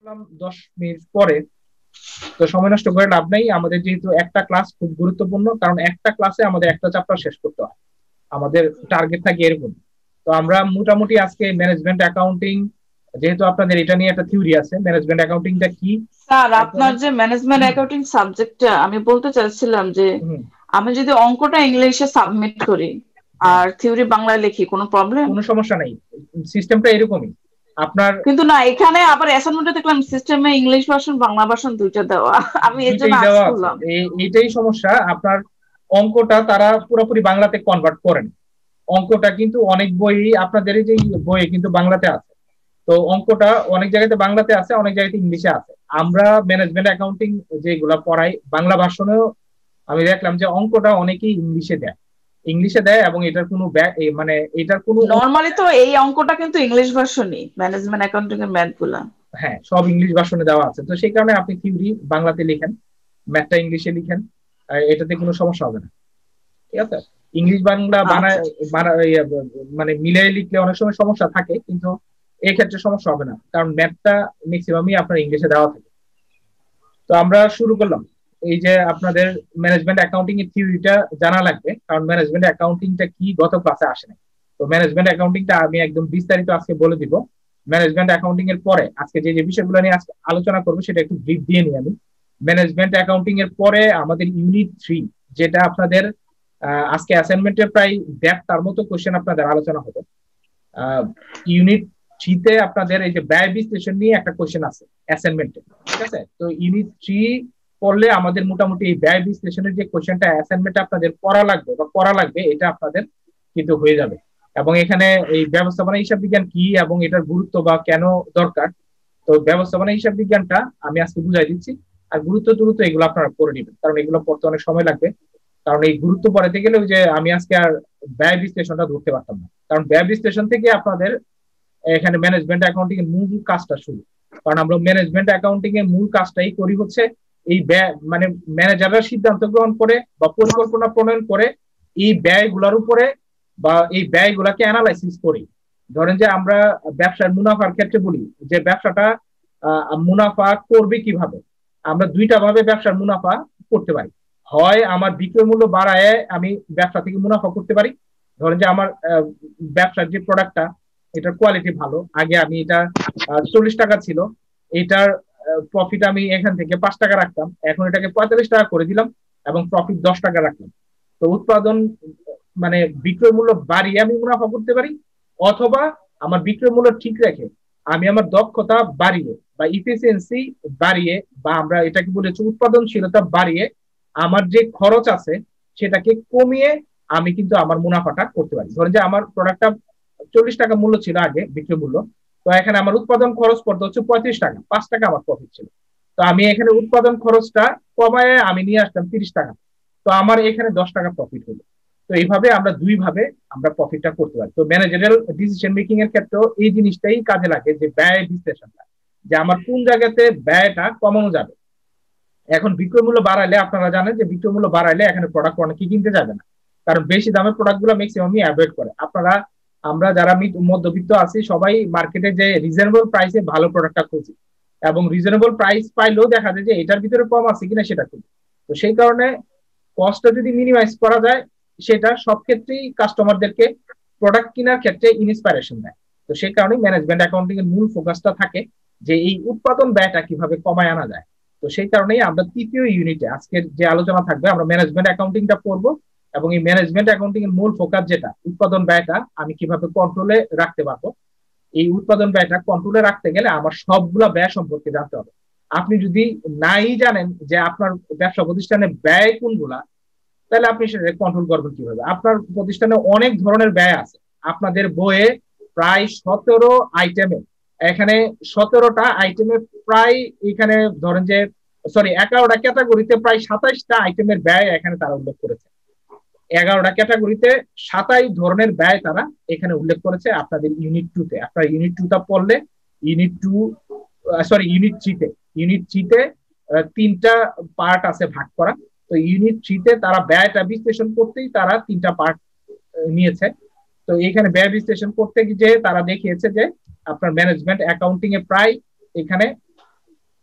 করলাম 10 মিনিট পরে। তো সময় নষ্ট করে লাভ নাই, আমাদের যেহেতু একটা ক্লাস খুব গুরুত্বপূর্ণ, কারণ একটা ক্লাসে আমাদের একটা চ্যাপ্টার শেষ করতে হয়, আমাদের টার্গেট থাকে এরকম। তো আমরা মোটামুটি আজকে ম্যানেজমেন্ট অ্যাকাউন্টিং, যেহেতু আপনাদের এটা নিয়ে একটা থিওরি আছে ম্যানেজমেন্ট অ্যাকাউন্টিংটা কি, স্যার, তারপরে আপনার যে ম্যানেজমেন্ট অ্যাকাউন্টিং সাবজেক্টটা আমি বলতে চাচ্ছিলাম যে হুম, আমি যদি অঙ্কটা ইংলিশে সাবমিট করি হ্যাঁ, আর থিওরি বাংলায় লিখি, কোনো প্রবলেম? কোনো সমস্যা নাই, সিস্টেমটা এরকমই আপনার। কিন্তু না, এখানে আবার অ্যাসাইনমেন্টে দেখলাম সিস্টেমে ইংলিশ ভার্সন বাংলা ভার্সন দুইটা দেওয়া। আমি এর জন্য দুইটাই আজ দেওয়া আছে, করলাম। এইটাই সমস্যা আপনার। অঙ্কটা তারা পুরোপুরি বাংলাতে কনভার্ট করেন, অঙ্কটা কিন্তু অনেক বই, আপনাদের এই যে বইয়ে কিন্তু বাংলাতে আছে। তো অঙ্কটা অনেক জায়গাতে বাংলাতে আছে, অনেক জায়গাতে ইংলিশে আছে। আমরা ম্যানেজমেন্ট অ্যাকাউন্টিং যেগুলা পড়াই বাংলা ভার্সনেও, আমি দেখলাম যে অঙ্কটা অনেকেই ইংলিশে দেয় এবং এটার কোনো মানে এটার কোনো নর্মালি তো এই অঙ্কটা কিন্তু ইংলিশ ভার্সনই, ম্যানেজমেন্ট অ্যাকাউন্টিং এর ম্যাথ গুলা। হ্যাঁ, সব ইংলিশ ভার্সনে দেওয়া আছে, তো সেই কারণে আপনি থিওরি বাংলাতে লিখেন, ম্যাথটা ইংলিশে লিখেন, এটাতে কোনো সমস্যা হবে না। ঠিক আছে, ইংলিশ বাংলা বানায় আচ্ছা। ইয়ে, মানে মিলিয়ে লিখলে অনেক সময় সমস্যা থাকে, কিন্তু এই ক্ষেত্রে সমস্যা হবে না, কারণ ম্যাথটা ম্যাক্সিমামই আপনার ইংলিশে দেওয়া থাকে। তো আমরা শুরু করলাম। এই যে আপনাদের ম্যানেজমেন্ট অ্যাকাউন্টিং এর থিওরিটা জানা লাগবে, কারণ ম্যানেজমেন্ট অ্যাকাউন্টিংটা কি গত ক্লাসে আসে না। তো ম্যানেজমেন্ট অ্যাকাউন্টিংটা আমি একদম বিস্তারিত আজকে বলে দিব। ম্যানেজমেন্ট অ্যাকাউন্টিং এর পরে আজকে যে যে বিষয়গুলো নিয়ে আজকে আলোচনা করবো সেটা একটু ব্রিফ দিয়ে নিই আমি। ম্যানেজমেন্ট অ্যাকাউন্টিং এর পরে আমাদের ইউনিট 3, যেটা আপনাদের আজকে অ্যাসাইনমেন্টের প্রায় 1.5টার মতো কোশ্চেন আপনাদের আলোচনা হবে। ইউনিট 3-তে আপনাদের এই যে ব্যয় বিশ্লেষণ নিয়ে একটা কোশ্চেন আছে অ্যাসাইনমেন্টে। ঠিক আছে, তো ইউনিট 3 পড়লে আমাদের মোটামুটি এই ব্যয় বিশ্লেষণের যে কোশ্চেনটা অ্যাসাইনমেন্টে আপনাদের পড়া লাগবে বা করা লাগবে, এটা আপনাদের কিন্তু হয়ে যাবে। এবং এখানে এই ব্যবস্থাপনা হিসাব বিজ্ঞান কি এবং এটার গুরুত্ব বা কেন দরকার, তো ব্যবস্থাপনা হিসাব বিজ্ঞানটা আমি আজকে বুঝাই দিচ্ছি। আর গুরুত্ব এগুলো আপনারা পড়ে নেবেন, কারণ এগুলো পড়তে অনেক সময় লাগবে। কারণ এই গুরুত্ব পড়াতে গেলে ওই যে আমি আজকে আর ব্যয় বিশ্লেষণটা ধরতে পারতাম না, কারণ ব্যয় বিশ্লেষণ থেকে আপনাদের এখানে ম্যানেজমেন্ট অ্যাকাউন্টিং এর মূল কাজটা শুরু। কারণ আমরা ম্যানেজমেন্ট অ্যাকাউন্টিং এর মূল কাজটাই করি হচ্ছে এই ব্যয়, মানে ম্যানেজাররা সিদ্ধান্ত গ্রহণ করে বা পরিকল্পনা প্রণয়ন করে এই ব্যয়গুলোর উপরে, বা এই ব্যয়গুলাকে অ্যানালাইসিস করি। ধরেন যে আমরা ব্যবসার মুনাফার ক্ষেত্রে বলি যে ব্যবসাটা মুনাফা করবে কিভাবে। আমরা দুইটা ভাবে ব্যবসার মুনাফা করতে পারি। হয় আমার বিক্রয় মূল্য বাড়ায় আমি ব্যবসা থেকে মুনাফা করতে পারি। ধরেন যে আমার ব্যবসার যে প্রোডাক্টটা, এটার কোয়ালিটি ভালো, আগে আমি এটা 40 টাকা ছিল, এটার প্রফিট আমি এখান থেকে 5 টাকা রাখতাম, এখন এটাকে 45 টাকা করে দিলাম এবং প্রফিট 10 টাকা রাখলাম। তো উৎপাদন, মানে বিক্রয় মূল্য বাড়িয়ে আমি মুনাফা করতে পারি, অথবা আমার বিক্রয় মূল্য ঠিক রেখে আমি আমার দক্ষতা বাড়িয়ে বা ইফিসিয়েন্সি বাড়িয়ে, বা আমরা এটাকে বলেছি উৎপাদনশীলতা বাড়িয়ে আমার যে খরচ আছে সেটাকে কমিয়ে আমি কিন্তু আমার মুনাফাটা করতে পারি। ধরেন যে আমার প্রোডাক্টটা 40 টাকা মূল্য ছিল আগে বিক্রয় মূল্য, তো এখানে আমার উৎপাদন খরচ পড়তে হচ্ছে 35 টাকা, 5 টাকা আমার প্রফিট ছিল। তো আমি এখানে উৎপাদন খরচটা কমায় আমি নিয়ে আসলাম 30 টাকা, তো আমার এখানে 10 টাকা প্রফিট হলো। তো এইভাবে আমরা দুই ভাবে আমরা প্রফিটটা করতে পারি। তো ম্যানেজারিয়াল ডিসিশন মেকিং এর ক্ষেত্রেও এই জিনিসটাই কাজে লাগে, যে ব্যয় বিশ্লেষণটা, যে আমার কোন জায়গাতে ব্যয়টা কমানো যাবে। এখন বিক্রয় মূল্য বাড়াইলে আপনারা জানেন যে বিক্রয় মূল্য বাড়াইলে এখানে প্রোডাক্ট অনেকে কিনতে যাবে না, কারণ বেশি দামের প্রোডাক্ট গুলো ম্যাক্সিমামই অ্যাভয়েড করে। আপনারা, আমরা যারা মধ্যবিত্ত আছি সবাই মার্কেটে যে রিজনেবল প্রাইসে ভালো প্রোডাক্টটা খুঁজি, এবং রিজনেবল প্রাইস পাইলেও দেখা যায় যে এটার ভিতরে কম আছে কিনা সেটা খুঁজি। তো সেই কারণে কস্টটা যদি মিনিমাইজ করা যায়, সেটা সব ক্ষেত্রেই কাস্টমারদেরকে প্রোডাক্ট কেনার ক্ষেত্রে ইন্সপাইরেশন দেয়। তো সেই কারণে ম্যানেজমেন্ট অ্যাকাউন্টিং এর মূল ফোকাসটা থাকে যে এই উৎপাদন ব্যয়টা কিভাবে কমায় আনা যায়। তো সেই কারণেই আমরা 3য় ইউনিটে আজকের যে আলোচনা থাকবে, আমরা ম্যানেজমেন্ট অ্যাকাউন্টিংটা পড়বো, এবং এই ম্যানেজমেন্ট অ্যাকাউন্টিং এর মূল ফোকাস যেটা উৎপাদন ব্যয়টা আমি কিভাবে কন্ট্রোলে রাখতে পারবো। এই উৎপাদন ব্যয়টা কন্ট্রোলে রাখতে গেলে আমার সবগুলা ব্যয় সম্পর্কে জানতে হবে। আপনি যদি নাই জানেন যে আপনার ব্যবসা প্রতিষ্ঠানে ব্যয় কোনগুলা, তাহলে আপনি সেটা কন্ট্রোল করবেন কিভাবে। আপনার প্রতিষ্ঠানে অনেক ধরনের ব্যয় আছে, আপনাদের বইয়ে প্রায় 17 আইটেমে, এখানে 17টা আইটেমে প্রায়, এখানে ধরেন যে সরি 11টা ক্যাটাগরিতে প্রায় 27টা আইটেমের ব্যয় এখানে তারা উল্লেখ করেছে। 11টা ক্যাটাগরিতে 27 ধরনের ব্যয় তারা এখানে উল্লেখ করেছে আপনাদের ইউনিট 2-তে। আপনার ইউনিট 2টা পড়লে, ইউনিট টু সরি ইউনিট থ্রিতে 3টা পার্ট আছে ভাগ করা। তো ইউনিট 3-তে তারা ব্যয়টা বিশ্লেষণ করতেই তারা 3টা পার্ট নিয়েছে। তো এখানে ব্যয় বিশ্লেষণ করতে গিয়ে তারা দেখিয়েছে যে আপনার ম্যানেজমেন্ট অ্যাকাউন্টিং এ প্রায় এখানে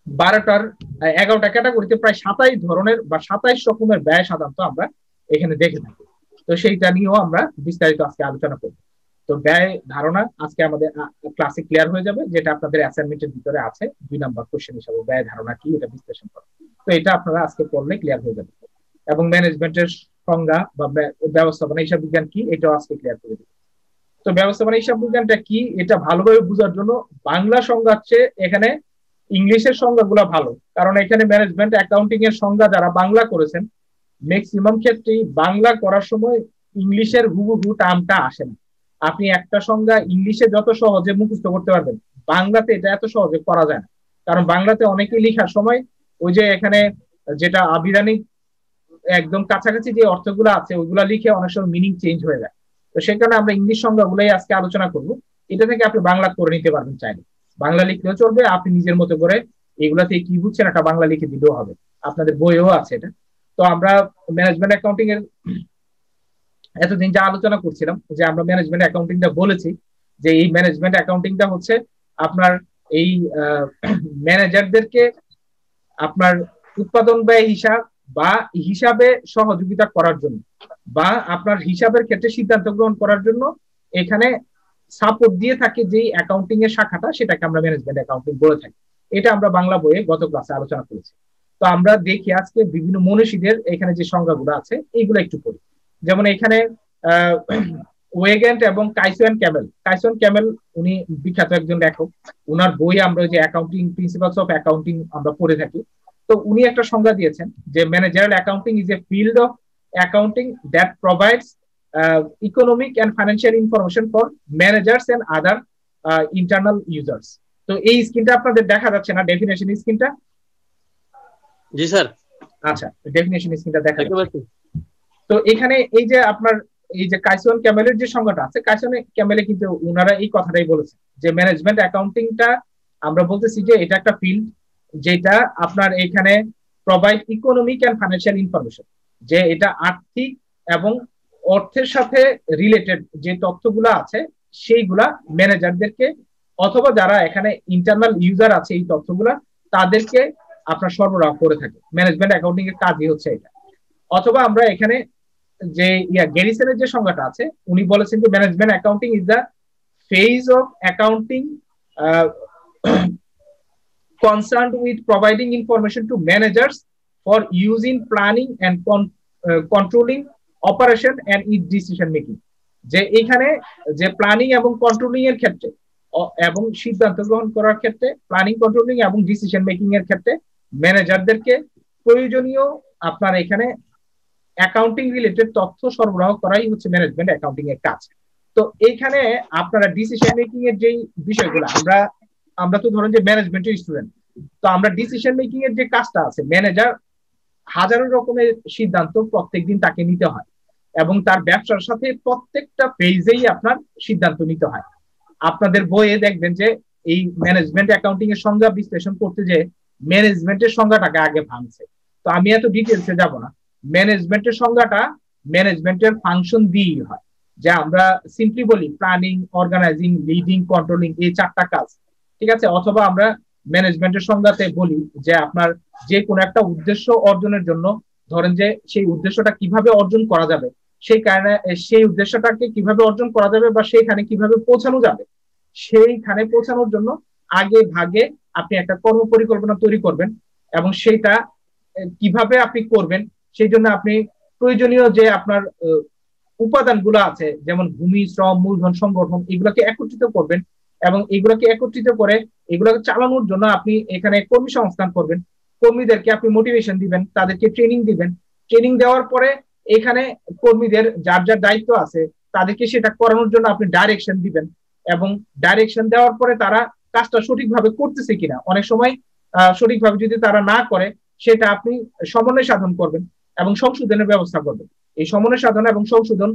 12টার 11টা ক্যাটাগরিতে প্রায় 27 ধরনের বা 27 রকমের ব্যয় সাধারণত আমরা এখানে দেখে থাকি। তো সেইটা নিয়েও আমরা বিস্তারিত আজকে আলোচনা করব। তো ব্যয় ধারণা আজকে আমাদের ক্লাসে ক্লিয়ার হয়ে যাবে, যেটা আপনাদের অ্যাসাইনমেন্টের ভিতরে আছে 2 নাম্বার কোশ্চেন হিসেবে ব্যয় ধারণা কি এটা বিশ্লেষণ করা। তো এটা আপনারা আজকে পড়লে ক্লিয়ার হয়ে যাবে। এবং ম্যানেজমেন্টের সংজ্ঞা বা ব্যবস্থাপনা হিসাব বিজ্ঞান কি এটাও আজকে ক্লিয়ার করে দেবে। তো ব্যবস্থাপনা হিসাব বিজ্ঞানটা কি এটা ভালোভাবে বোঝার জন্য বাংলা সংজ্ঞা হচ্ছে এখানে ইংলিশের সংজ্ঞাগুলো ভালো, কারণ এখানে ম্যানেজমেন্ট অ্যাকাউন্টিং এর সংজ্ঞা যারা বাংলা করেছেন ম্যাক্সিমাম ক্ষেত্রেই বাংলা করার সময় ইংলিশের হুবহু টার্মটা আসে না। আপনি একটা সংজ্ঞা ইংলিশে যত সহজে মুখস্থ করতে পারবেন, বাংলাতে এটা এত সহজে করা যায় না। কারণ বাংলাতে অনেকে লেখার সময় ওই যে এখানে যেটা আবিধানিক একদম কাছাকাছি যে অর্থগুলো আছে ওইগুলা লিখে অনেক সময় মিনিং চেঞ্জ হয়ে যায়। তো সেই কারণে আমরা ইংলিশ সংজ্ঞাগুলোই আজকে আলোচনা করব। এটা থেকে আপনি বাংলা করে নিতে পারবেন চাইলে, বাংলা লিখলেও চলবে, আপনি নিজের মতো করে এগুলা থেকে কি বুঝছেন একটা বাংলা লিখে দিলেও হবে, আপনাদের বইও আছে এটা। তো আমরা ম্যানেজমেন্ট অ্যাকাউন্টিং এর এতদিন যা আলোচনা করছিলাম, যে আমরা ম্যানেজমেন্ট অ্যাকাউন্টিংটা বলেছি যে এই ম্যানেজমেন্ট অ্যাকাউন্টিংটা হচ্ছে আপনার এই ম্যানেজারদেরকে আপনার উৎপাদন ব্যয় হিসাব বা হিসাবে সহযোগিতা করার জন্য বা আপনার হিসাবের ক্ষেত্রে সিদ্ধান্ত গ্রহণ করার জন্য এখানে সাপোর্ট দিয়ে থাকে যে অ্যাকাউন্টিং এর শাখাটা, সেটাকে আমরা ম্যানেজমেন্ট অ্যাকাউন্টিং বলে থাকি। এটা আমরা বাংলা বইয়ে গত ক্লাসে আলোচনা করেছি। তো আমরা দেখি আজকে বিভিন্ন মনীষীদের এখানে যে সংজ্ঞাগুলো আছে এইগুলো একটু পড়ি। যেমন এখানে ওয়েগেন্ট এবং কাইসন ক্যামেল, কাইসন ক্যামেল উনি বিখ্যাত একজন লেখক, উনার বই আমরা যে অ্যাকাউন্টিং প্রিন্সিপালস অফ অ্যাকাউন্টিং আমরা পড়ে থাকি। তো উনি একটা সংজ্ঞা দিয়েছেন যে managerial accounting is a field of accounting that provides economic and financial information for managers and other internal users. তো এই স্ক্রিনটা আপনাদের দেখা যাচ্ছে না, ডেফিনেশন স্ক্রিনটা? জি স্যার। আচ্ছা, ডেফিনেশন স্ক্রিনটা দেখা যাচ্ছে। তো এখানে এই যে আপনার এই যে কাইসন ক্যামেলের যে সংজ্ঞাটা আছে, কাইসন ক্যামেলে কিন্তু ওনারা এই কথাটাই বলেছে যে ম্যানেজমেন্ট অ্যাকাউন্টিংটা আমরা বলতেছি যে এটা একটা ফিল্ড যেটা আপনার এখানে provide economic and financial information, যে এটা আর্থিক এবং অর্থের সাথে রিলেটেড যে তথ্যগুলো আছে সেইগুলা ম্যানেজারদেরকে অথবা যারা এখানে ইন্টারনাল ইউজার আছে এই তথ্যগুলা তাদেরকে আপনার সরবরাহ করে থাকে। ম্যানেজমেন্ট অ্যাকাউন্টিং এর কাজই হচ্ছে এটা। অথবা আমরা এখানে যে গ্যারিসনের যে সংজ্ঞাটা আছে উনি বলেছেন যে management accounting is the phase of accounting concerned with providing information to managers for use in planning and controlling operation and its decision making। যে এখানে যে প্ল্যানিং এবং কন্ট্রোলিং এর ক্ষেত্রে এবং সিদ্ধান্ত গ্রহণ করার ক্ষেত্রে প্ল্যানিং কন্ট্রোলিং এবং ডিসিশন মেকিং এর ক্ষেত্রে ম্যানেজারদেরকে প্রয়োজনীয় আপনার এখানে অ্যাকাউন্টিং রিলেটেড তথ্য সরবরাহ করাই হচ্ছে ম্যানেজমেন্ট অ্যাকাউন্টিং এর কাজ। তো এইখানে আপনারা ডিসিশন মেকিং এর যে বিষয়গুলো আমরা তো ধরেন যে ম্যানেজমেন্টের স্টুডেন্ট, তো আমরা ডিসিশন মেকিং এর যে কাজটা আছে, ম্যানেজার হাজারো রকমের সিদ্ধান্ত প্রত্যেকদিন তাকে নিতে হয় এবং তার ব্যবসার সাথে প্রত্যেকটা ফেজেই আপনার সিদ্ধান্ত নিতে হয়। আপনাদের বইয়ে দেখবেন যে এই ম্যানেজমেন্ট অ্যাকাউন্টিং এর সংজ্ঞা বিশ্লেষণ করতে যে ম্যানেজমেন্টের সংজ্ঞাটাকে আগে ভাঙছে। তো আমি এত ডিটেলসে যাব না। ম্যানেজমেন্টের সংজ্ঞাটা ম্যানেজমেন্টের ফাংশন দিয়েই হয়, যে আমরা সিম্পলি বলি প্ল্যানিং, অর্গানাইজিং, লিডিং, কন্ট্রোলিং, এই 4টা কাজ, ঠিক আছে। অথবা আমরা ম্যানেজমেন্টের সংজ্ঞাতে বলি যে আপনার যে কোনো একটা উদ্দেশ্য অর্জনের জন্য ধরেন যে সেই উদ্দেশ্যটা কিভাবে অর্জন করা যাবে, সেই কারণে সেই উদ্দেশ্যটাকে কিভাবে অর্জন করা যাবে বা সেইখানে কিভাবে পৌঁছানো যাবে, সেইখানে পৌঁছানোর জন্য আগে ভাগে আপনি একটা কর্ম পরিকল্পনা তৈরি করবেন এবং সেটা কিভাবে আপনি করবেন সেই জন্য আপনি প্রয়োজনীয় যে আপনার উপাদানগুলো আছে যেমন ভূমি, শ্রম, মূলধন, সংগঠন, এগুলোকে একত্রিত করবেন এবং এগুলোকে একত্রিত করে এগুলোকে চালানোর জন্য আপনি এখানে কর্মী সংস্থান করবেন, কর্মীদেরকে আপনি মোটিভেশন দিবেন, তাদেরকে ট্রেনিং দিবেন, ট্রেনিং দেওয়ার পরে এখানে কর্মীদের যার যার দায়িত্ব আছে তাদেরকে সেটা করানোর জন্য আপনি ডাইরেকশন দিবেন এবং ডাইরেকশন দেওয়ার পরে তারা কাজটা সঠিকভাবে করতেছে কিনা, অনেক সময় সঠিকভাবে যদি তারা না করে সেটা আপনি সমন্বয় সাধন করবেন এবং সংশোধনের ব্যবস্থা করবেন। এই সমন্বয় সাধন এবং সংশোধন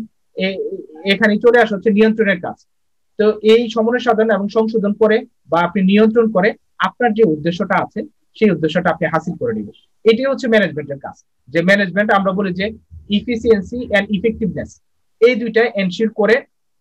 এখানে চলে আসা হচ্ছে নিয়ন্ত্রণের কাজ। তো এই সমন্বয় সাধন এবং সংশোধন করে বা আপনি নিয়ন্ত্রণ করে আপনার যে উদ্দেশ্যটা আছে সেই উদ্দেশ্যটা আপনি হাসিল করে নেবেন। এটাই হচ্ছে ম্যানেজমেন্টের কাজ। যে ম্যানেজমেন্ট আমরা বলি যে ইফিসিয়েন্সি এন্ড ইফেক্টিভনেস, এই দুইটা এনশিওর করে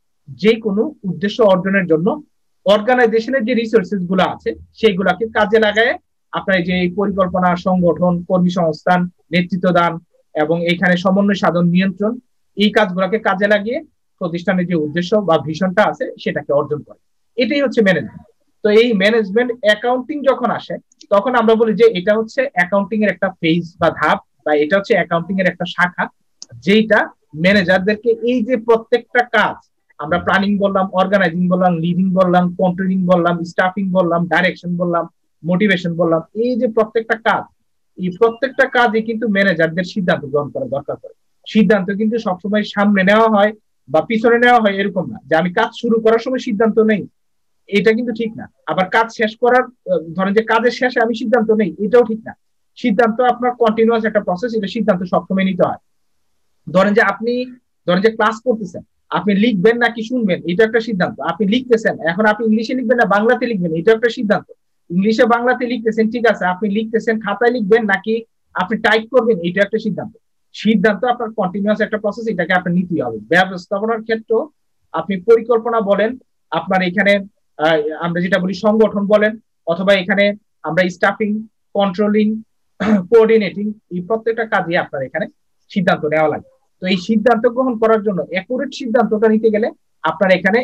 যে কোনো উদ্দেশ্য অর্জনের জন্য অর্গানাইজেশনের যে রিসোর্সেস গুলো আছে সেইগুলাকে কাজে লাগায় আপনার এই যে এই পরিকল্পনা, সংগঠন, কর্মী সংস্থান, নেতৃত্ব দান এবং এখানে সমন্বয় সাধন, নিয়ন্ত্রণ, এই কাজগুলোকে কাজে লাগিয়ে প্রতিষ্ঠানের যে উদ্দেশ্য বা ভিশনটা আছে সেটাকে অর্জন করে। এটাই হচ্ছে ম্যানেজমেন্ট। তো এই ম্যানেজমেন্ট অ্যাকাউন্টিং যখন আসে তখন আমরা বলি যে এটা হচ্ছে অ্যাকাউন্টিং এর একটা ফেজ বা ধাপ, বা এটা হচ্ছে অ্যাকাউন্টিং এর একটা শাখা, যেটা ম্যানেজারদেরকে এই যে প্রত্যেকটা কাজ, আমরা প্ল্যানিং বললাম, অর্গানাইজিং বললাম, লিডিং বললাম, কন্ট্রোলিং বললাম, স্টাফিং বললাম, ডাইরেকশন বললাম, মোটিভেশন বললাম, এই যে প্রত্যেকটা কাজ, এই প্রত্যেকটা কাজে কিন্তু ম্যানেজারদের সিদ্ধান্ত গ্রহণ করা দরকার পড়ে। সিদ্ধান্ত কিন্তু সবসময় সামনে নেওয়া হয় বা পিছনে নেওয়া হয় এরকম না, যে আমি কাজ শুরু করার সময় সিদ্ধান্ত নেই, এটা কিন্তু ঠিক না। আবার কাজ শেষ করার, ধরেন যে কাজের শেষে আমি সিদ্ধান্ত নেই, এটাও ঠিক না। সিদ্ধান্ত আপনার কন্টিনিউয়াস একটা প্রসেস, এটা সিদ্ধান্ত সবসময় নিতে হয়। ধরেন যে আপনি, ধরেন যে ক্লাস করতেছেন, আপনি লিখবেন নাকি শুনবেন, এটা একটা সিদ্ধান্ত। আপনি লিখতেছেন, এখন আপনি ইংলিশে লিখবেন না বাংলাতে লিখবেন, এটা একটা সিদ্ধান্ত। ইংলিশে বাংলাতে লিখতেছেন, ঠিক আছে, আপনি লিখতেছেন খাতায় লিখবেন নাকি আপনি টাইপ করবেন, এটা একটা সিদ্ধান্ত। সিদ্ধান্ত আপনার কন্টিনিউয়াস একটা প্রসেস, এটাকে আপনার নিতে হবে। ব্যবস্থাপনার ক্ষেত্রে আপনি পরিকল্পনা বলেন, আপনার এখানে আমরা যেটা বলি সংগঠন বলেন, অথবা এখানে আমরা স্টাফিং, কন্ট্রোলিং, কোঅর্ডিনেটিং, এই প্রত্যেকটা কাজে আপনার এখানে সিদ্ধান্ত নেওয়া লাগে। তো এই সিদ্ধান্ত গ্রহণ করার জন্য অ্যাকুরেট সিদ্ধান্তটা নিতে গেলে আপনার এখানে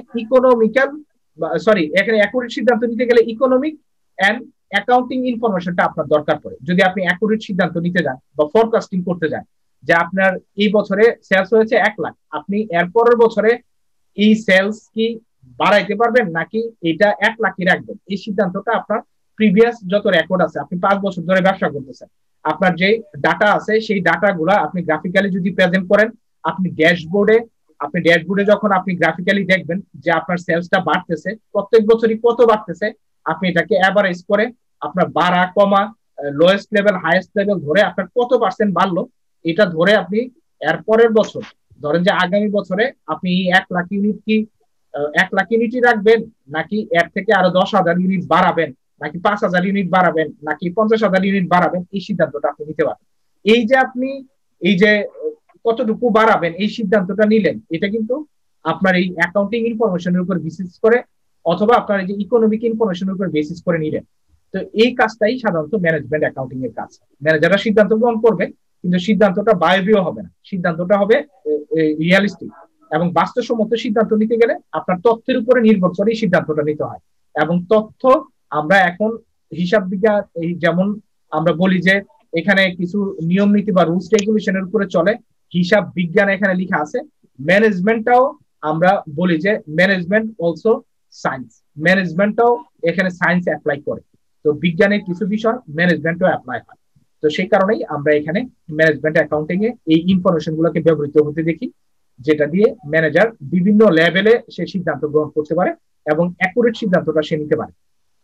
অ্যাকুরেট সিদ্ধান্ত নিতে গেলে ইকোনমিক এন্ড অ্যাকাউন্টিং ইনফরমেশনটা আপনার দরকার পড়ে। যদি আপনি অ্যাকুরেট সিদ্ধান্ত নিতে যান বা ফরকাস্টিং করতে যান, যে আপনার এই বছরে সেলস হয়েছে 1 লাখ, আপনি এর পরের বছরে এই সেলস কি বাড়াইতে পারবেন নাকি এটা 1 লাখই রাখবেন, এই সিদ্ধান্তটা আপনার প্রিভিয়াস যত রেকর্ড আছে, আপনি 5 বছর ধরে ব্যবসা করতেছেন, আপনার যে ডাটা আছে সেই ডাটাগুলো আপনি গ্রাফিক্যালি যদি প্রেজেন্ট করেন, আপনি ড্যাশবোর্ডে যখন আপনি গ্রাফিক্যালি দেখবেন যে আপনার সেলসটা বাড়তেছে, প্রত্যেক বছরই কত বাড়তেছে, আপনি এটাকে অ্যাভারেজ করে আপনার বাড়া কমা, লোয়েস্ট লেভেল হাইয়েস্ট লেভেল ধরে আপনার কত পার্সেন্ট বাড়লো, এটা ধরে আপনি এর পরের বছর, ধরেন যে আগামী বছরে আপনি 1 লাখ ইউনিট কি 1 লাখ ইউনিটই রাখবেন, নাকি এর থেকে আরো 10,000 ইউনিট বাড়াবেন, নাকি 5,000 ইউনিট বাড়াবেন, নাকি 50,000 ইউনিট বাড়াবেন, এই সিদ্ধান্তটা আপনি নিতে পারেন। এই যে আপনি এই যে কতটুকু বাড়াবেন এই সিদ্ধান্তটা নিলেন, এটা কিন্তু আপনার এই অ্যাকাউন্টিং ইনফরমেশনের উপর বেসিস করে, অথবা আপনার এই যে ইকোনমিক ইনফরমেশনের উপর বেসিস করে নিলেন। তো এই কাজটাই সাধারণত ম্যানেজমেন্ট অ্যাকাউন্টিং এর কাজ। ম্যানেজাররা সিদ্ধান্ত গ্রহণ করবে, কিন্তু সিদ্ধান্তটা বায়বীয় হবে না, সিদ্ধান্তটা হবে রিয়ালিস্টিক এবং বাস্তবসম্মত। সিদ্ধান্ত নিতে গেলে আপনার তথ্যের উপরে নির্ভর করে সিদ্ধান্তটা নিতে হয়। এবং তথ্য আমরা এখন হিসাব বিজ্ঞান, এই যেমন আমরা বলি যে এখানে কিছু নিয়ম নীতি বা রুলস রেগুলেশনের উপরে চলে, হিসাব বিজ্ঞান এখানে লেখা আছে। ম্যানেজমেন্টটাও আমরা বলি যে ম্যানেজমেন্ট অলসো সায়েন্স, ম্যানেজমেন্টটাও এখানে সায়েন্স অ্যাপ্লাই করে। তো বিজ্ঞানের কিছু বিষয় ম্যানেজমেন্টও অ্যাপ্লাই হয়। তো সেই কারণেই আমরা এখানে ম্যানেজমেন্ট অ্যাকাউন্টিং এ এই ইনফরমেশন গুলোকে ব্যবহৃত হতে দেখি, যেটা দিয়ে ম্যানেজার বিভিন্ন লেভেলে সে সিদ্ধান্ত গ্রহণ করতে পারে এবং অ্যাকুরেট সিদ্ধান্তটা সে নিতে পারে।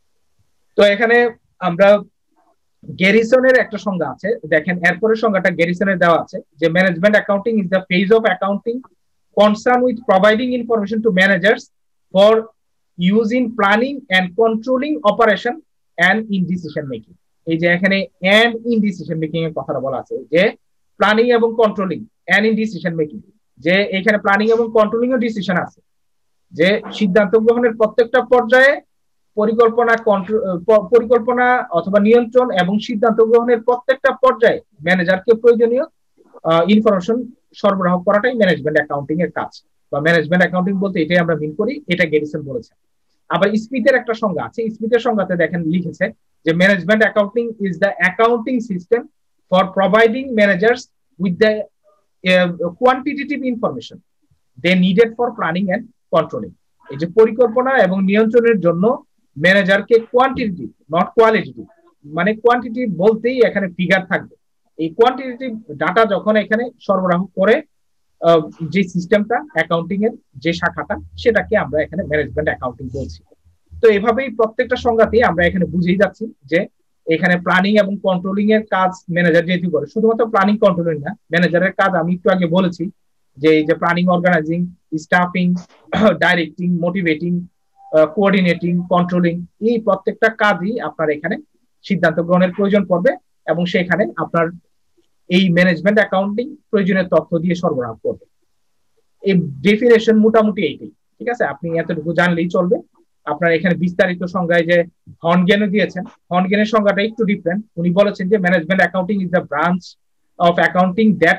তো এখানে আমরা গ্যারিসনের একটা সংজ্ঞা আছে, দেখেন এরপরের সংজ্ঞাটা গ্যারিসনের দেওয়া আছে যে management accounting is the phase of accounting concerned with providing information to managers for use in planning and controlling operation and in decision making। এই যে এখানে and in decision making এর কথা বলা আছে, যে প্ল্যানিং এবং controlling and in decision making, যে এখানে প্ল্যানিং এবং কন্ট্রোলিং ও ডিসিশন আছে, যে সিদ্ধান্ত গ্রহণের প্রত্যেকটা পর্যায়ে পরিকল্পনা অথবা নিয়ন্ত্রণ এবং সিদ্ধান্ত গ্রহণের প্রত্যেকটা পর্যায়ে ম্যানেজারকে প্রয়োজনীয় ইনফরমেশন সরবরাহ করাটাই ম্যানেজমেন্ট অ্যাকাউন্টিং এর কাজ, বা ম্যানেজমেন্ট অ্যাকাউন্টিং বলতে এটাই আমরা মিন করি, এটা গ্যারিসন বলেছে। আবার স্মিথের একটা সংজ্ঞা আছে, স্মিথের সংজ্ঞাতে দেখেন লিখেছে যে management accounting is the accounting system for providing managers with the quantitative information they needed for planning and controlling. এই যে পরিকল্পনা এবং নিয়ন্ত্রণের জন্য ম্যানেজারকে কোয়ান্টিটেটিভ নট কোয়ালিটেটিভ, মানে কোয়ান্টিটিভ বলতেই এখানে ফিগার থাকবে, এই কোয়ান্টিটেটিভ ডাটা যখন এখানে সরবরাহ করে যে সিস্টেমটা অ্যাকাউন্টিং এর যে শাখাটা, সেটাকে আমরা এখানে ম্যানেজমেন্ট অ্যাকাউন্টিং বলছি। তো এভাবেই প্রত্যেকটা সংজ্ঞাতেই আমরা এখানে বুঝেই যাচ্ছি যে এখানে প্ল্যানিং এবং কন্ট্রোলিং এর কাজ ম্যানেজার যেহেতু করে, শুধুমাত্র প্ল্যানিং কন্ট্রোলিং না, ম্যানেজারের কাজ আমি একটু আগে বলেছি যে এই যে planning, organising, staffing, directing, motivating, coordinating, controlling, এই প্রত্যেকটা কাজই আপনার এখানে সিদ্ধান্ত গ্রহণের প্রয়োজন পড়বে এবং সেখানে আপনার এই ম্যানেজমেন্ট অ্যাকাউন্টিং প্রয়োজনীয় তথ্য দিয়ে সরবরাহ করবে। এই ডেফিনেশন মোটামুটি এইটাই, ঠিক আছে, আপনি এতটুকু জানলেই চলবে। আপনার এখানে বিস্তারিত সংজ্ঞায় যে হর্নগেনও দিয়েছেন, হর্নগেনের সংজ্ঞাটা একটু ডিফারেন্ট। উনি বলেছেন যে management accounting is the branch of accounting that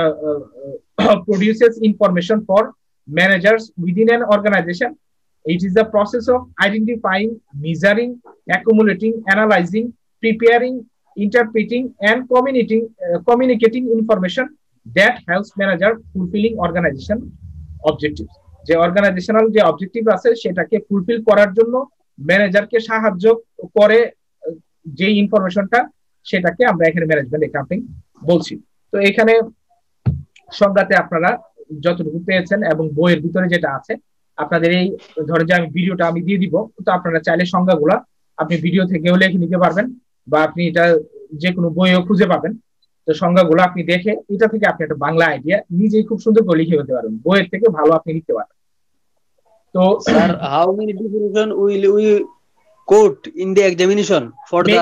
produces information for managers within an organization. It is the process of identifying, measuring, accumulating, analyzing, preparing, interpreting, and communicating information that helps manager fulfilling organization objectives. যে organisational যে objective আছে সেটাকে fulfil করার জন্য ম্যানেজারকে সাহায্য করে যে ইনফরমেশনটা, সেটাকে আমরা এখানে ম্যানেজমেন্ট অ্যাকাউন্টিং বলছি। তো এখানে সংজ্ঞাতে আপনারা যতটুকু পেয়েছেন এবং বইয়ের ভিতরে যেটা আছে, আপনাদের এই ধরেন যে আমি ভিডিওটা আমি দিয়ে দিব, তো আপনারা চাইলে সংজ্ঞাগুলা আপনি ভিডিও থেকেও লিখে নিতে পারবেন বা আপনি এটা যে কোনো বইও খুঁজে পাবেন। তো সংজ্ঞাগুলো আপনি দেখে এটা থেকে আপনি একটা বাংলা আইডিয়া নিজেই খুব সুন্দর করে লিখে ফেলতে পারবেন, বইয়ের থেকে ভালো আপনি লিখতে পারবেন। তো sir, how many definition will we quote in the examination for the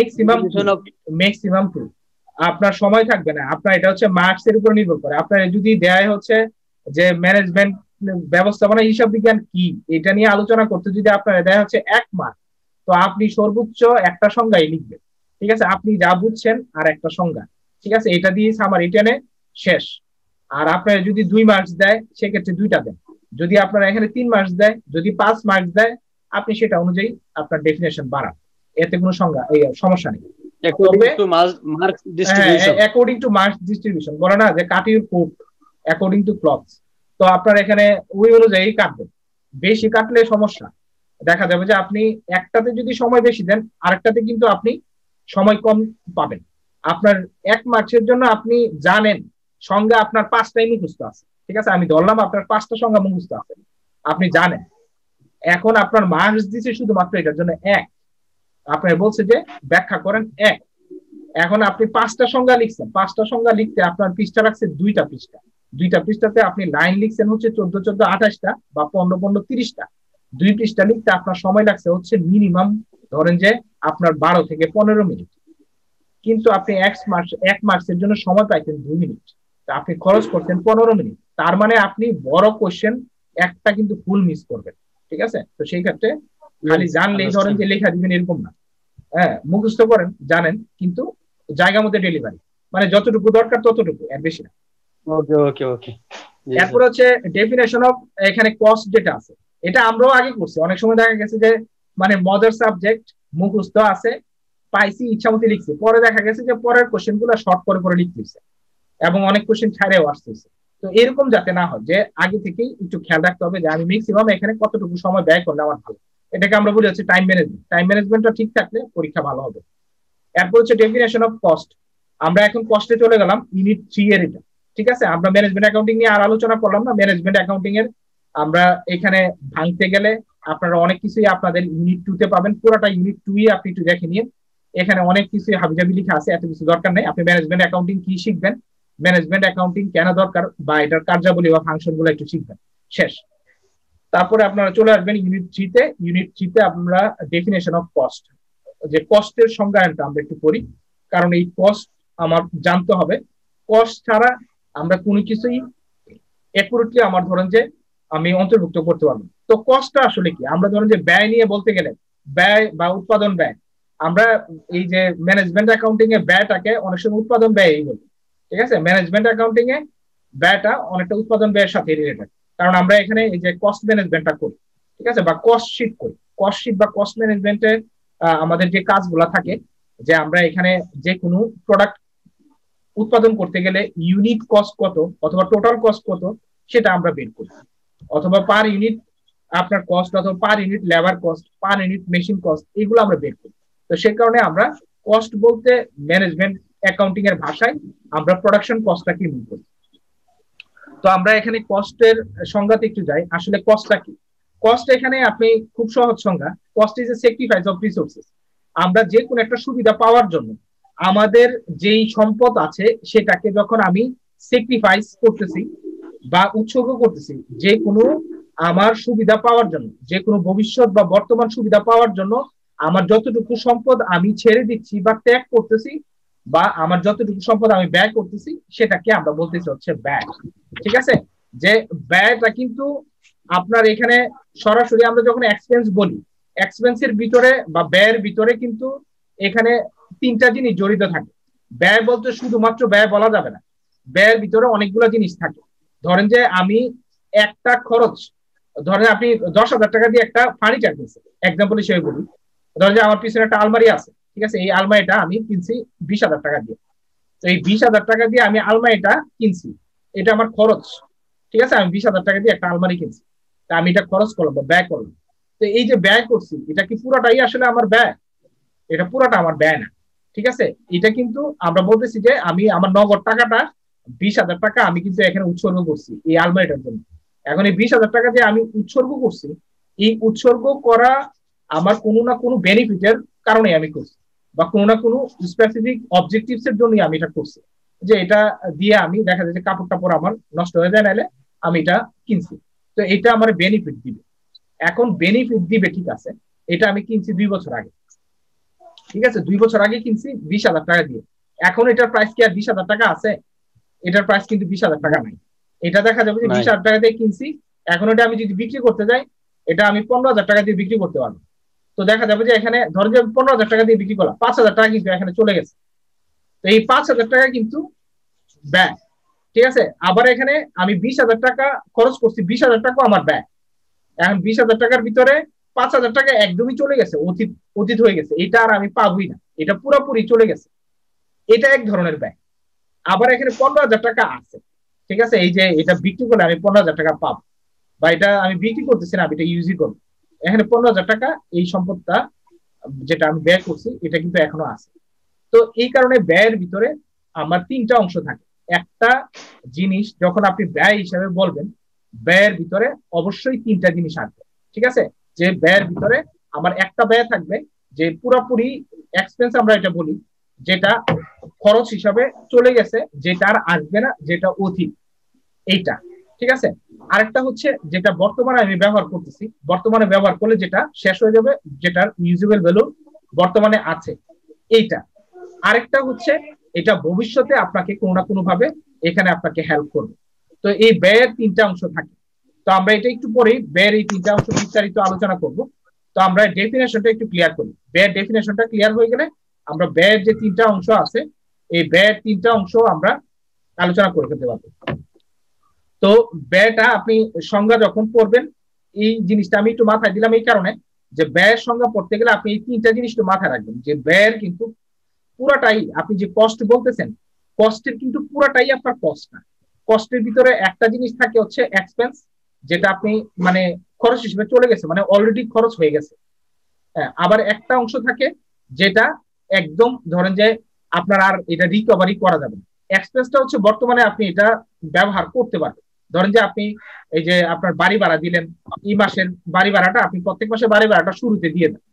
maximum 2? আপনার সময় থাকবে না, আপনার এটা হচ্ছে মার্কস এর উপর নির্ভর করে। আপনার যদি দেয় হচ্ছে যে ম্যানেজমেন্ট ব্যবস্থাপনা হিসাব বিজ্ঞান কি, এটা নিয়ে আলোচনা করতে যদি আপনার দেয় হচ্ছে 1 মার্ক, তো আপনি সর্বোচ্চ একটা সংজ্ঞাই লিখবেন, ঠিক আছে? আপনি যা বুঝছেন আর একটা সংজ্ঞা, ঠিক আছে? এটা দিয়ে সামারি টেনে শেষ। আর আপনার যদি 2 মার্কস দেয় সেক্ষেত্রে 2টা দেন। যদি আপনার এখানে 3 মার্কস দেয়, যদি 5 মার্কস দেয়, আপনি সেটা অনুযায়ী আপনার ডেফিনেশন বাড়ান, এতে কোনো সমস্যা নেই। according to marks distribution, according to marks distribution বলে না যে cut your coat according to cloths, তো আপনার এখানে ওই অনুযায়ী কাটবেন। বেশি কাটলে সমস্যা, দেখা যাবে যে আপনি একটাতে যদি সময় বেশি দেন আরেকটাতে কিন্তু আপনি সময় কম পাবেন। আপনার 1 মার্কসের জন্য আপনি জানেন সংজ্ঞা আপনার 5টাই মুখস্থ আছে, ঠিক আছে? আমি ধরলাম আপনার 5টা সংজ্ঞা মুখস্থ আছে, আপনি জানেন। এখন আপনার মার্কস দিচ্ছে শুধুমাত্র এটার জন্য 1, আপনার বলছে যে ব্যাখ্যা করেন 1। এখন আপনি 5টা সংজ্ঞা লিখছেন, 5টা সংজ্ঞা লিখতে আপনার পৃষ্ঠা রাখছে 2টা পৃষ্ঠা, 2টা পৃষ্ঠাতে আপনি লাইন লিখছেন হচ্ছে 14 14 28টা বা 15 15 30টা। 2 পৃষ্ঠা লিখতে আপনার সময় লাগছে হচ্ছে মিনিমাম ধরেন যে আপনার 12 থেকে 15 মিনিট, কিন্তু আপনি 1 মার্কসের জন্য সময় পাইছেন 2 মিনিট, তা আপনি খরচ করছেন 15 মিনিট। তার মানে আপনি বড় কোশ্চেন একটা কিন্তু ফুল মিস করবেন, ঠিক আছে? তো সেই ক্ষেত্রে খালি জানলেই ধরেন যে লেখা দিবেন এরকম না, হ্যাঁ মুখস্থ করেন জানেন, কিন্তু জায়গা মধ্যে ডেলিভারি, মানে যতটুকু দরকার ততটুকু, এর বেশি না। ওকে ওকে ওকে। এরপর হচ্ছে ডেফিনেশন অফ, এখানে কস্ট যেটা আছে এটা আমরাও আগে করছি। অনেক সময় দেখা গেছে যে মানে মজার সাবজেক্ট মুখস্থ আছে, পাইছি ইচ্ছা মতো লিখছি, পরে দেখা গেছে যে পরের কোশ্চেন গুলো শর্ট করে করে লিখতেছে এবং অনেক কোশ্চেন ছাড়েও আসতেছে। তো এরকম যাতে না হয়, যে আগে থেকেই একটু খেয়াল রাখতে হবে যে আমি ম্যাক্সিমাম এখানে কতটুকু সময় ব্যয় করলে আমার ভালো, এটাকে আমরা বলি হচ্ছে টাইম ম্যানেজমেন্ট। টাইম ম্যানেজমেন্টটা ঠিক থাকলে পরীক্ষা ভালো হবে। এরপর হচ্ছে ডেফিনেশন অফ কস্ট। আমরা এখন কস্টে চলে গেলাম, ইউনিট 3 এর এটা, ঠিক আছে? আমরা ম্যানেজমেন্ট অ্যাকাউন্টিং নিয়ে আর আলোচনা করলাম না। ম্যানেজমেন্ট অ্যাকাউন্টিং এর আমরা এখানে ভাঙতে গেলে আপনারা অনেক কিছুই আপনাদের ইউনিট 2 তে পাবেন, পুরোটা ইউনিট 2ই আপনি একটু দেখে নিন, এখানে অনেক কিছুই হাবিজাবি লেখা আছে, এত কিছু দরকার নেই। আপনি ম্যানেজমেন্ট অ্যাকাউন্টিং কি শিখবেন, ম্যানেজমেন্ট অ্যাকাউন্টিং কেন দরকার বা এটার কার্যাবলী বা ফাংশন গুলো একটু শিখবেন, শেষ। তারপরে আপনারা চলে আসবেন ইউনিট 3 তে। ইউনিট 3 তে আমরা ডেফিনেশন অফ কস্ট, যে কস্টের সংজ্ঞায়নটা আমরা একটু করি, কারণ এই কস্ট আমার জানতে হবে। কস্ট ছাড়া আমরা কোনো কিছুই একুরেটলি আমার ধরেন যে আমি অন্তর্ভুক্ত করতে পারবো। তো কস্টটা আসলে কি, আমরা ধরেন যে ব্যয় নিয়ে বলতে গেলে ব্যয় বা উৎপাদন ব্যয়, আমরা এই যে ম্যানেজমেন্ট অ্যাকাউন্টিং এ ব্যয়টাকে অনেক সময় উৎপাদন ব্যয়ই বলি, ঠিক আছে? ম্যানেজমেন্ট অ্যাকাউন্টিং এ ব্যয়টা অনেকটা উৎপাদন ব্যয়ের সাথে রিলেটেড, কারণ আমরা এখানে এই যে কস্ট ম্যানেজমেন্টটা করি, ঠিক আছে? বা কস্ট শিট করি। কস্ট শিট বা কস্ট ম্যানেজমেন্টে আমাদের যে কাজগুলো থাকে, যে আমরা এখানে যে কোনো প্রোডাক্ট উৎপাদন করতে গেলে ইউনিট কস্ট কত অথবা টোটাল কস্ট কত সেটা আমরা বের করি, অথবা পার ইউনিট আপনার কস্ট, অথবা per unit labour cost, per unit machine cost, এগুলো আমরা বের করি। তো সেই কারণে আমরা কস্ট বলতে ম্যানেজমেন্ট অ্যাকাউন্টিং এর ভাষায় আমরা প্রোডাকশন কস্টটাকে মিন করি। তো আমরা এখানে কস্টের সংজ্ঞাতে একটু যাই, আসলে কস্টটা কি? কস্ট এখানে আপনি খুব সহজ সংজ্ঞা, cost is a sacrifice of resources. আমরা যে কোনো একটা সুবিধা পাওয়ার জন্য আমাদের যেই সম্পদ আছে সেটাকে যখন আমি স্যাক্রিফাইস করতেছি বা উৎসর্গ করতেছি, যে কোনো আমার সুবিধা পাওয়ার জন্য, যে কোনো ভবিষ্যৎ বা বর্তমান সুবিধা পাওয়ার জন্য আমার যতটুকু সম্পদ আমি ছেড়ে দিচ্ছি বা ত্যাগ করতেছি, বা আমার যতটুকু সম্পদ আমি ব্যয় করতেছি, সেটাকে আমরা বলতেছি হচ্ছে ব্যয়, ঠিক আছে? যে ব্যয়টা কিন্তু আপনার এখানে সরাসরি আমরা যখন এক্সপেন্স বলি, এক্সপেন্সের ভিতরে বা ব্যয়ের ভিতরে কিন্তু এখানে তিনটা জিনিস জড়িত থাকে। ব্যয় বলতে শুধুমাত্র ব্যয় বলা যাবে না, ব্যয়ের ভিতরে অনেকগুলো জিনিস থাকে। ধরেন যে আমি একটা খরচ, ধরেন আপনি 10,000 টাকা দিয়ে একটা ফার্নিচার কিনছেন, এক্সাম্পল হিসেবে বলি। ধরেন যে আমার পিছনে একটা আলমারি আছে, ঠিক আছে, এই আলমারিটা আমি কিনছি 20,000 টাকা দিয়ে। তো এই 20,000 টাকা দিয়ে আমি আলমারিটা কিনছি, এটা আমার খরচ, ঠিক আছে, আমি 20,000 টাকা দিয়ে একটা আলমারি কিনছি, তা আমি এটা খরচ করলাম বা ব্যয় করলাম। তো এই যে ব্যয় করছি, এটা কি পুরোটাই আসলে আমার ব্যয়? এটা পুরোটা আমার ব্যয় না, ঠিক আছে। এটা কিন্তু আমরা বলতেছি যে আমি আমার নগদ টাকাটা 20,000 টাকা আমি কিন্তু এখানে উৎসর্গ করছি এই আলমারিটার জন্য। এখন এই 20,000 টাকা যে আমি উৎসর্গ করছি, এই উৎসর্গ করা আমার কোনো না কোনো বেনিফিটের কারণে আমি করছি, বা কোনো না কোনো স্পেসিফিক অবজেক্টিভস এর জন্যই আমি এটা করছি। যে এটা দিয়ে আমি দেখা যায় যে কাপড় টাপড় আমার নষ্ট হয়ে যায়, নাহলে আমি এটা কিনছি, তো এটা আমার বেনিফিট দিবে। এখন বেনিফিট দিবে, ঠিক আছে, এটা আমি কিনছি 2 বছর আগে, ঠিক আছে, 2 বছর আগে কিনছি 20,000 টাকা দিয়ে। এখন এটার প্রাইস কি আর 20,000 টাকা আছে? এটার প্রাইস কিন্তু 20,000 টাকা নাই। এটা দেখা যাবে যে 20,000 টাকা দিয়ে কিনছি, এখন এটা আমি যদি বিক্রি করতে যাই, এটা আমি 15,000 টাকা দিয়ে বিক্রি করতে পারবো। তো দেখা যাবে যে এখানে ধরেন যে 15,000 টাকা দিয়ে বিক্রি করলাম, 5,000 টাকা কিন্তু এখানে চলে গেছে। তো এই 5,000 টাকা কিন্তু ব্যয়, ঠিক আছে। আবার এখানে আমি 20,000 টাকা খরচ করছি, 20,000 টাকা আমার ব্যয়। এখন 20,000 টাকার ভিতরে 5,000 টাকা একদমই চলে গেছে, অতীত অতীত হয়ে গেছে, এটা আর আমি পাবোই না, এটা পুরোপুরি চলে গেছে। এটা এক ধরনের ব্যয়। আবার এখানে 15,000 টাকা আছে, ঠিক আছে, এই যে এটা বিক্রি করলে আমি 15,000 টাকা পাবো, বা এটা আমি বিক্রি করতেছি না, আমি এটা ইউজই করবো। এখানে 15,000 টাকা এই সম্পদটা যেটা আমি ব্যয় করছি, এটা কিন্তু এখনো আছে। তো এই কারণে ব্যয়ের ভিতরে আমার তিনটা অংশ থাকে। একটা জিনিস যখন আপনি ব্যয় হিসাবে বলবেন, ব্যয়ের ভিতরে অবশ্যই তিনটা জিনিস আসবে, ঠিক আছে। যে ব্যয়ের ভিতরে আমার একটা ব্যয় থাকবে যে পুরোপুরি এক্সপেন্স আমরা এটা বলি, যেটা খরচ হিসাবে চলে গেছে, যেটা আর আসবে না, যেটা অতীত, এইটা, ঠিক আছে। আরেকটা হচ্ছে যেটা বর্তমানে আমি ব্যবহার করতেছি, বর্তমানে ব্যবহার করলে যেটা শেষ হয়ে যাবে, যেটার ইউজেবল ভ্যালু বর্তমানে আছে, এইটা। আরেকটা হচ্ছে এটা ভবিষ্যতে আপনাকে কোনো না কোনো ভাবে এখানে আপনাকে হেল্প করবে। তো এই ব্যয়ের তিনটা অংশ থাকে। তো আমরা এটা একটু পরেই ব্যয়ের এই তিনটা অংশ বিস্তারিত আলোচনা করব। তো আমরা ডেফিনেশনটা একটু ক্লিয়ার করি। ব্যয়ের ডেফিনেশনটা ক্লিয়ার হয়ে গেলে আমরা ব্যয়ের যে তিনটা অংশ আছে, এই ব্যয়ের তিনটা অংশ আমরা আলোচনা করে ফেলতে পারবো। তো ব্যয়টা আপনি সংজ্ঞা যখন পড়বেন, এই জিনিসটা আমি একটু মাথায় দিলাম এই কারণে যে ব্যয়ের সংজ্ঞা পড়তে গেলে আপনি এই তিনটা জিনিস একটু মাথায় রাখবেন, যে ব্যয়ের কিন্তু পুরাটাই, আপনি যে কস্ট বলতেছেন, কস্টের কিন্তু পুরাটাই আপনার কস্ট না। কস্টের ভিতরে একটা জিনিস থাকে হচ্ছে এক্সপেন্স, যেটা আপনি মানে খরচ হিসেবে চলে গেছে, মানে অলরেডি খরচ হয়ে গেছে। আবার একটা অংশ থাকে যেটা একদম ধরেন যে আপনার আর এটা রিকভারি করা যাবে না। এক্সপেন্সটা হচ্ছে বর্তমানে আপনি এটা ব্যবহার করতে পারবেন। ধরেন যে আপনি এই যে আপনার বাড়ি ভাড়া দিলেন, এই মাসের বাড়ি ভাড়াটা আপনি প্রত্যেক মাসে বাড়ি ভাড়াটা শুরুতে দিয়ে দেন,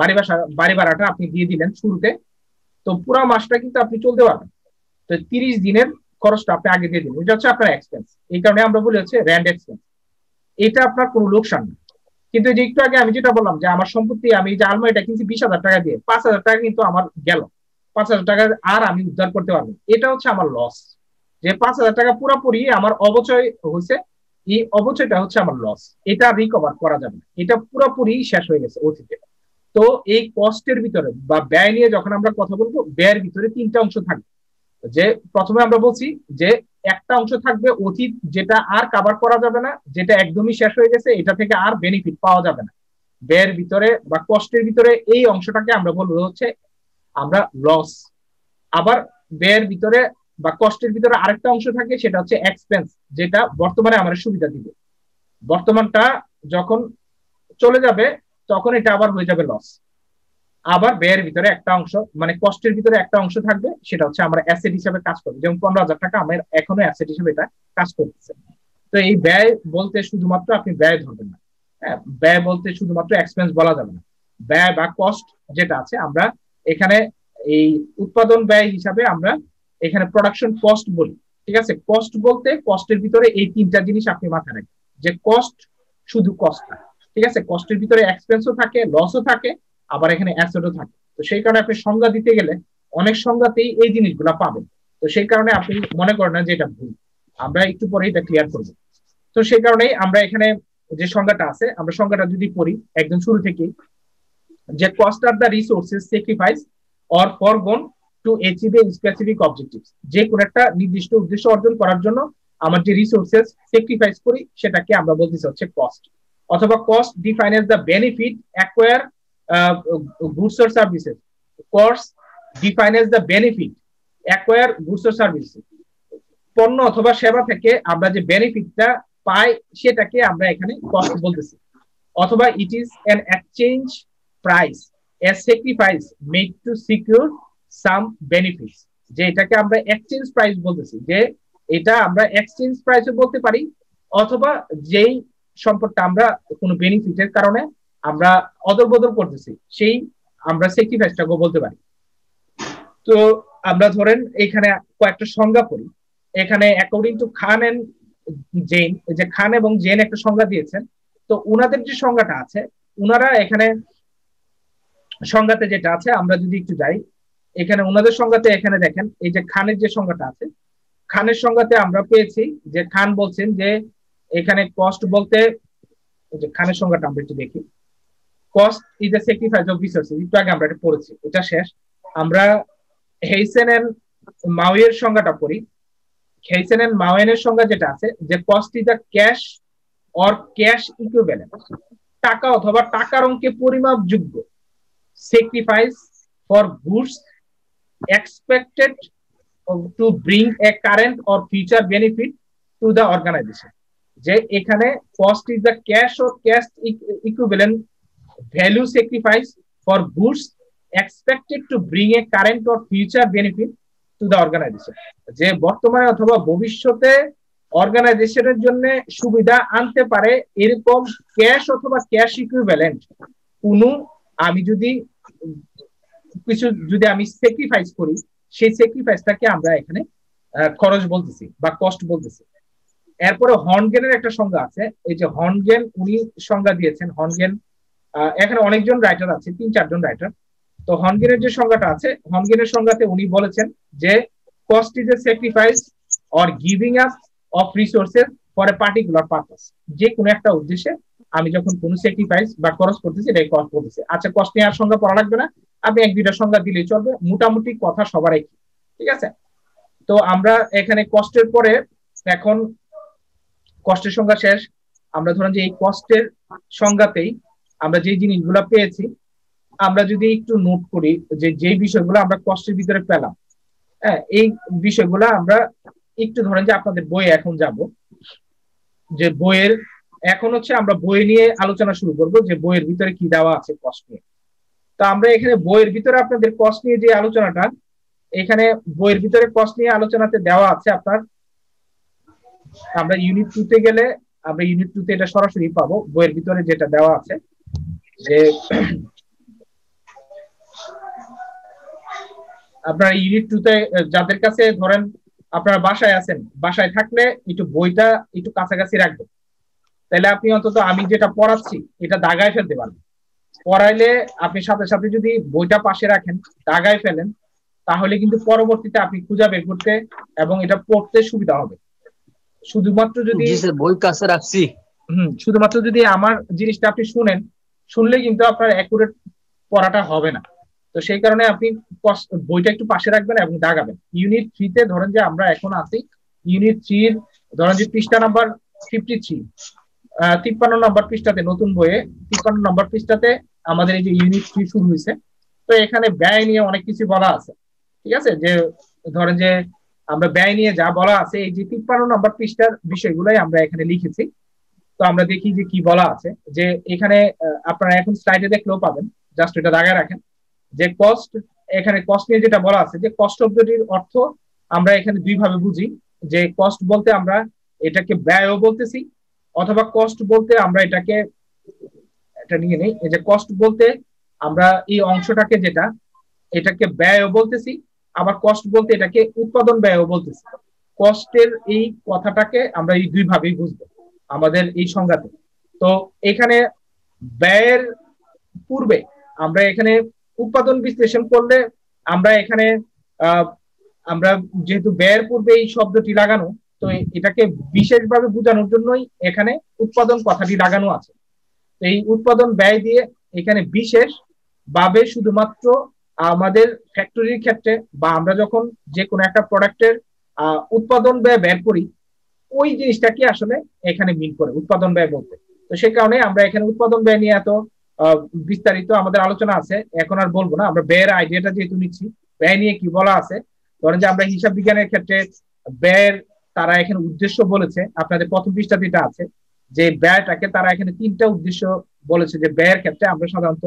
বাড়ি ভাড়াটা আপনি দিয়ে দিলেন শুরুতে, তো পুরো মাসটা কিন্তু আপনি চলতে পারবেন। তো 30 দিনের খরচটা আপনি আগে দিয়ে দিন, এটা হচ্ছে আপনার এক্সপেন্স। এই কারণে আমরা বলি হচ্ছে র্যান্ড এক্সপেন্স। এটা আপনার কোনো লোকসান না। কিন্তু যে একটু আগে আমি যেটা বললাম যে আমার সম্পত্তি, আমি যে আলমারিটা কিনছি 20,000 টাকা দিয়ে, 5,000 টাকা কিন্তু আমার গেল, 5,000 টাকা আর আমি উদ্ধার করতে পারবো, এটা হচ্ছে আমার লস। যে 5,000 টাকা পুরোপুরি আমার অবচয় হয়েছে, এই অবচয়টা হচ্ছে আমার লস, এটা রিকভার করা যাবে না, এটা পুরোপুরি শেষ হয়ে গেছে অতীতে। তো এই কস্টের ভিতরে বা ব্যয় নিয়ে যখন আমরা কথা বলবো, ব্যয়ের ভিতরে তিনটা অংশ থাকবে। যে প্রথমে আমরা বলছি যে একটা অংশ থাকবে অতীত, যেটা আর কভার করা যাবে না, যেটা একদমই শেষ হয়ে গেছে, এটা থেকে আর বেনিফিট পাওয়া যাবে না। ব্যয়ের ভিতরে বা কষ্টের ভিতরে এই অংশটাকে আমরা বলবো হচ্ছে আমরা লস। আবার ব্যয়ের ভিতরে বা কষ্টের ভিতরে আরেকটা অংশ থাকে, সেটা হচ্ছে এক্সপেন্স, যেটা বর্তমানে আমাদের সুবিধা দিবে। বর্তমানটা যখন চলে যাবে তখন এটা আবার হয়ে যাবে লস। আবার ব্যয়ের ভিতরে একটা অংশ, মানে কষ্টের ভিতরে একটা অংশ থাকবে, সেটা হচ্ছে আমরা অ্যাসেট হিসাবে কাজ করবো। যেমন 15,000 টাকা আমার এখনো অ্যাসেট হিসেবে এটা কাজ করতেছে। তো এই ব্যয় বলতে শুধুমাত্র আপনি ব্যয় ধরবেন না, হ্যাঁ, ব্যয় বলতে শুধুমাত্র এক্সপেন্স বলা যাবে না। ব্যয় বা কস্ট যেটা আছে, আমরা এখানে এই উৎপাদন ব্যয় হিসাবে আমরা এখানে প্রোডাকশন কস্ট বলি, ঠিক আছে। কস্ট বলতে কস্টের ভিতরে এই তিনটা জিনিস আপনি মাথায় রাখবেন, যে কস্ট শুধু কস্ট না, ঠিক আছে, কস্টের ভিতরে এক্সপেন্সও থাকে, লসও থাকে, আবার এখানে অ্যাসেটও থাকে। তো সেই কারণে আপনি সংজ্ঞা দিতে গেলে অনেক সংজ্ঞাতেই এই জিনিসগুলো পাবেন। তো সেই কারণে আপনি মনে করেন না যে এটা ভুল, আমরা একটু পরে এটা ক্লিয়ার করবো। তো সেই কারণেই আমরা এখানে যে সংজ্ঞাটা আছে আমরা সংজ্ঞাটা যদি পড়ি একদম শুরু থেকেই, যে cost are the resources sacrifice or forgone to achieve a specific objectives. যে কোনো একটা নির্দিষ্ট উদ্দেশ্য অর্জন করার জন্য আমার যে রিসোর্সেস স্যাক্রিফাইস করি সেটাকে আমরা বলতেছি হচ্ছে কস্ট। অথবা cost defines the benefit acquire goods or services. Cost defines the benefit acquire goods or services. পণ্য অথবা সেবা থেকে আমরা যে বেনিফিটটা পাই সেটাকে আমরা এখানে কস্ট বলতেছি। অথবা it is an exchange price a sacrifice made to secure some benefits. যে এটাকে আমরা এক্সচেঞ্জ প্রাইস বলতেছি, যে এটা আমরা এক্সচেঞ্জ প্রাইসও বলতে পারি, অথবা যেই সম্পদটা আমরা কোনো বেনিফিটের কারণে আমরা অদল বদল করতেছি সেই আমরা স্যাক্রিফাইসটাকে বলতে পারি। তো আমরা ধরেন এখানে কয়েকটা সংজ্ঞা পড়ি। এখানে according to Khan and Jain, যে খান এবং জেন একটা সংজ্ঞা দিয়েছেন। তো উনাদের যে সংজ্ঞাটা আছে, উনারা এখানে সংজ্ঞাতে যেটা আছে আমরা যদি একটু যাই, এখানে উনাদের সংজ্ঞাতে এখানে দেখেন এই যে খানের যে সংজ্ঞাটা আছে, খানের সংজ্ঞাতে আমরা পেয়েছি যে খান বলছেন যে এখানে কস্ট বলতে, যে খানের সংজ্ঞাটা আমরা একটু দেখি, cost is the sacrifice of resources. একটু আগে আমরা এটা পড়েছি, এটা শেষ। আমরা হেইসেন এন্ড মাউয়ের সংজ্ঞাটা পড়ি। হেইসেন এন্ড মাউয়েনের সংজ্ঞা যেটা আছে, যে cost is the cash or cash equivalent, টাকা অথবা টাকার অঙ্কে পরিমাপযোগ্য sacrifice for goods expected to bring a current or future benefit to the organization। যে এখানে cost is the cash or cash equivalent value sacrifice for goods expected to bring a current or future benefit to the organization। যে বর্তমানে অথবা ভবিষ্যতে অর্গানাইজেশনের জন্য সুবিধা আনতে পারে এরকম ক্যাশ অথবা ক্যাশ ইকুইভ্যালেন্ট কোনো আমি যদি কিছু যদি আমি স্যাক্রিফাইস করি, সেই স্যাক্রিফাইসটাকে আমরা এখানে খরচ বলতেছি বা কস্ট বলতেছি। এরপরে হর্নগেনের একটা সংজ্ঞা আছে। এই যে হর্নগেন উনি সংজ্ঞা দিয়েছেন, হর্নগেন এখানে অনেকজন রাইটার আছে, 3-4জন রাইটার। তো হর্নগেনের যে সংজ্ঞাটা আছে, হর্নগেনের সংজ্ঞাতে উনি বলেছেন যে cost is a sacrifice or giving up of resources for a particular purpose. যে কোনো একটা উদ্দেশ্যে আমি যখন কোনো স্যাক্রিফাইস বা খরচ করতেছি এটাই কস্ট বলতেছি। আচ্ছা, কস্ট নেওয়ার সংজ্ঞা পড়া লাগবে না, আপনি 1-2টা সংজ্ঞা দিলেই চলবে, মোটামুটি কথা সবার একই, ঠিক আছে। তো আমরা এখানে কস্টের পরে এখন কষ্টের সংজ্ঞা শেষ। আমরা ধরেন যে এই কষ্টের সংজ্ঞাতেই আমরা যে জিনিসগুলো পেয়েছি আমরা যদি একটু নোট করি, যে যেই বিষয়গুলো আমরা কষ্টের ভিতরে পেলাম, হ্যাঁ, এই বিষয়গুলো আমরা একটু ধরেন যে আপনাদের বইয়ে এখন যাব, যে বইয়ের এখন হচ্ছে আমরা বই নিয়ে আলোচনা শুরু করব, যে বইয়ের ভিতরে কি দেওয়া আছে কষ্ট নিয়ে। তো আমরা এখানে বইয়ের ভিতরে আপনাদের কষ্ট নিয়ে যে আলোচনাটা, এখানে বইয়ের ভিতরে কষ্ট নিয়ে আলোচনাতে দেওয়া আছে আপনার, আমরা ইউনিট 2 তে গেলে আমরা ইউনিট 2 তে এটা সরাসরি পাবো। বইয়ের ভিতরে যেটা দেওয়া আছে যে আপনার ইউনিট 2 তে যাদের কাছে ধরেন আপনারা বাসায় আছেন, বাসায় থাকলে একটু বইটা একটু কাছাকাছি রাখবেন, তাহলে আপনি অন্তত আমি যেটা পড়াচ্ছি এটা দাগায় ফেলতে পারবেন। পড়াইলে আপনি সাথে সাথে যদি বইটা পাশে রাখেন, দাগায় ফেলেন, তাহলে কিন্তু পরবর্তীতে আপনি খুঁজে বের করতে এবং এটা পড়তে সুবিধা হবে। শুধুমাত্র যদি বই কাছে রাখছি, শুধুমাত্র যদি আমার জিনিসটা আপনি শুনলে কিন্তু আপনার অ্যাকুরেট পড়াটা হবে না। তো সেই কারণে আপনি বইটা একটু পাশে রাখবেন এবং দাগাবেন। ইউনিট 3 তে ধরেন যে আমরা এখন আছি ইউনিট 3 এর ধরেন যে পৃষ্ঠা নাম্বার 53, 53 নম্বর পৃষ্ঠাতে, নতুন বইয়ে 53 নম্বর পৃষ্ঠাতে আমাদের এই যে ইউনিট 3 শুরু হয়েছে। তো এখানে ব্যয় নিয়ে অনেক কিছু বলা আছে, ঠিক আছে। যে ধরেন যে আমরা ব্যয় নিয়ে যা বলা আছে, এই যে 53 নম্বর পৃষ্ঠার বিষয়গুলোই আমরা এখানে লিখেছি। তো আমরা দেখি যে কি বলা আছে, যে এখানে আপনারা এখন স্লাইডে দেখলেও পাবেন, জাস্ট এটা দাগায় রাখেন যে কস্ট। এখানে কস্ট নিয়ে যেটা বলা আছে, যে কস্ট শব্দটির অর্থ আমরা এখানে দুই ভাবে বুঝি, যে কস্ট বলতে আমরা এটাকে ব্যয়ও বলতেছি, অথবা কস্ট বলতে আমরা এটাকে এটা নিয়ে নেই, এই যে কস্ট বলতে আমরা এই অংশটাকে যেটা এটাকে ব্যয়ও বলতেছি, আবার কস্ট বলতে এটাকে উৎপাদন ব্যয়ও বলতেছি। কস্টের এই কথাটাকে আমরা এই দুই ভাবেই বুঝবো আমাদের এই সংজ্ঞাতে। তো এখানে ব্যয়ের পূর্বে আমরা এখানে উৎপাদন বিশ্লেষণ করলে আমরা এখানে আমরা যেহেতু ব্যয়ের পূর্বে এই শব্দটি লাগানো, তো এটাকে বিশেষভাবে বোঝানোর জন্যই এখানে উৎপাদন কথাটি লাগানো আছে। এই উৎপাদন ব্যয় দিয়ে এখানে বিশেষ ভাবে শুধুমাত্র আমাদের ফ্যাক্টরির ক্ষেত্রে বা আমরা যখন যে কোনো একটা প্রোডাক্টের উৎপাদন ব্যয় বের করি ওই জিনিসটাকে আসলে এখানে মিন করে উৎপাদন ব্যয় বলতে। তো সেই কারণে আমরা এখানে উৎপাদন ব্যয় নিয়ে এত বিস্তারিত আমাদের আলোচনা আছে, এখন আর বলবো না। আমরা ব্যয়ের আইডিয়াটা যেহেতু নিচ্ছি, ব্যয় নিয়ে কি বলা আছে, ধরেন যে আমরা হিসাব বিজ্ঞানের ক্ষেত্রে ব্যয়ের তারা এখানে উদ্দেশ্য বলেছে, আপনাদের প্রথম পৃষ্ঠাতে এটা আছে যে ব্যয়টাকে তারা এখানে 3টা উদ্দেশ্য বলেছে, যে ব্যয়ের ক্ষেত্রে আমরা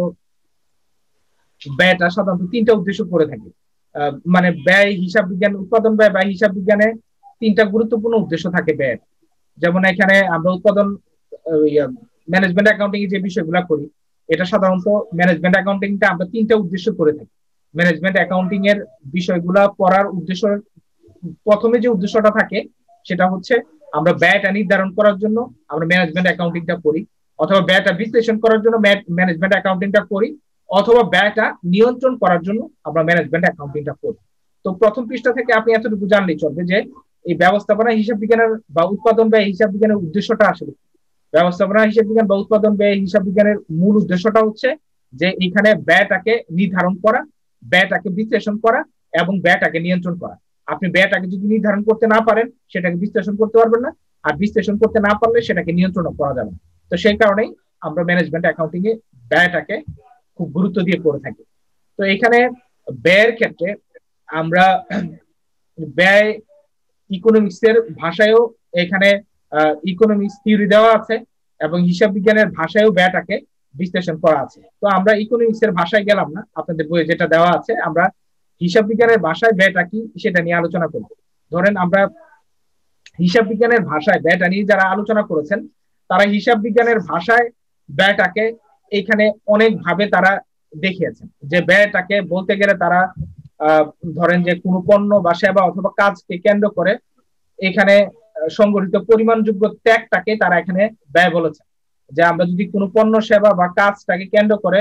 ব্যয়টা সাধারণত 3টা উদ্দেশ্য করে থাকি। মানে ব্যয় হিসাব বিজ্ঞান, উৎপাদন ব্যয় বা হিসাব বিজ্ঞানে 3টা গুরুত্বপূর্ণ উদ্দেশ্য থাকে ব্যয়ের। যেমন এখানে আমরা উৎপাদন ম্যানেজমেন্ট অ্যাকাউন্টিং যে বিষয়গুলো করি, এটা সাধারণত ম্যানেজমেন্ট অ্যাকাউন্টিংটা আমরা 3টা উদ্দেশ্য করে থাকি। ম্যানেজমেন্ট অ্যাকাউন্টিং এর বিষয়গুলা পড়ার উদ্দেশ্য, প্রথমে যে উদ্দেশ্যটা থাকে সেটা হচ্ছে আমরা ব্যয়টা নির্ধারণ করার জন্য আমরা ম্যানেজমেন্ট অ্যাকাউন্টিংটা করি, অথবা ব্যয়টা বিশ্লেষণ করার জন্য ম্যানেজমেন্ট অ্যাকাউন্টিংটা করি, অথবা ব্যয়টা নিয়ন্ত্রণ করার জন্য আমরা ম্যানেজমেন্ট অ্যাকাউন্টিংটা করি। তো প্রথম পৃষ্ঠা থেকে আপনি এতটুকু জানলেই চলবে যে এই ব্যবস্থাপনা হিসাব বিজ্ঞানের বা উৎপাদন ব্যয় হিসাব বিজ্ঞানের উদ্দেশ্যটা আসলে ব্যবস্থাপনা হিসাব বিজ্ঞান বা উৎপাদন ব্যয় হিসাব বিজ্ঞানের মূল উদ্দেশ্যটা হচ্ছে যে এখানে ব্যয়টাকে নির্ধারণ করা, ব্যয়টাকে বিশ্লেষণ করা এবং ব্যয়টাকে নিয়ন্ত্রণ করা। আপনি ব্যয়টাকে যদি নির্ধারণ করতে না পারেন সেটাকে বিশ্লেষণ করতে পারবেন না, আর বিশ্লেষণ করতে না পারলে সেটাকে নিয়ন্ত্রণ করা যাবে না। তো সেই কারণেই আমরা ম্যানেজমেন্ট অ্যাকাউন্টিং এ ব্যয়টাকে খুব গুরুত্ব দিয়ে করে থাকি। তো এখানে ব্যয়ের ক্ষেত্রে আমরা ব্যয় ইকোনমিক্স এর ভাষায়ও এখানে ইকোনমিক্স থিওরি দেওয়া আছে এবং হিসাব বিজ্ঞানের ভাষায়ও ব্যয়টাকে বিশ্লেষণ করা আছে। তো আমরা ইকোনমিক্স এর ভাষায় গেলাম না, আপনাদের বইয়ে যেটা দেওয়া আছে আমরা হিসাব বিজ্ঞানের ভাষায় ব্যয়টা কি সেটা নিয়ে আলোচনা করব। ধরেন আমরা হিসাব বিজ্ঞানের ভাষায় ব্যয়টা নিয়ে যারা আলোচনা করেছেন তারা হিসাব বিজ্ঞানের ভাষায় ব্যয়টাকে এখানে অনেক ভাবে তারা দেখিয়েছেন। যে ব্যয়টাকে বলতে গেলে তারা ধরেন যে কোনো পণ্য বা সেবা অথবা কাজকে কেন্দ্র করে এখানে সংগঠিত পরিমাণযোগ্য ত্যাগটাকে তারা এখানে ব্যয় বলেছে। যে আমরা যদি কোনো পণ্য সেবা বা কাজটাকে কেন্দ্র করে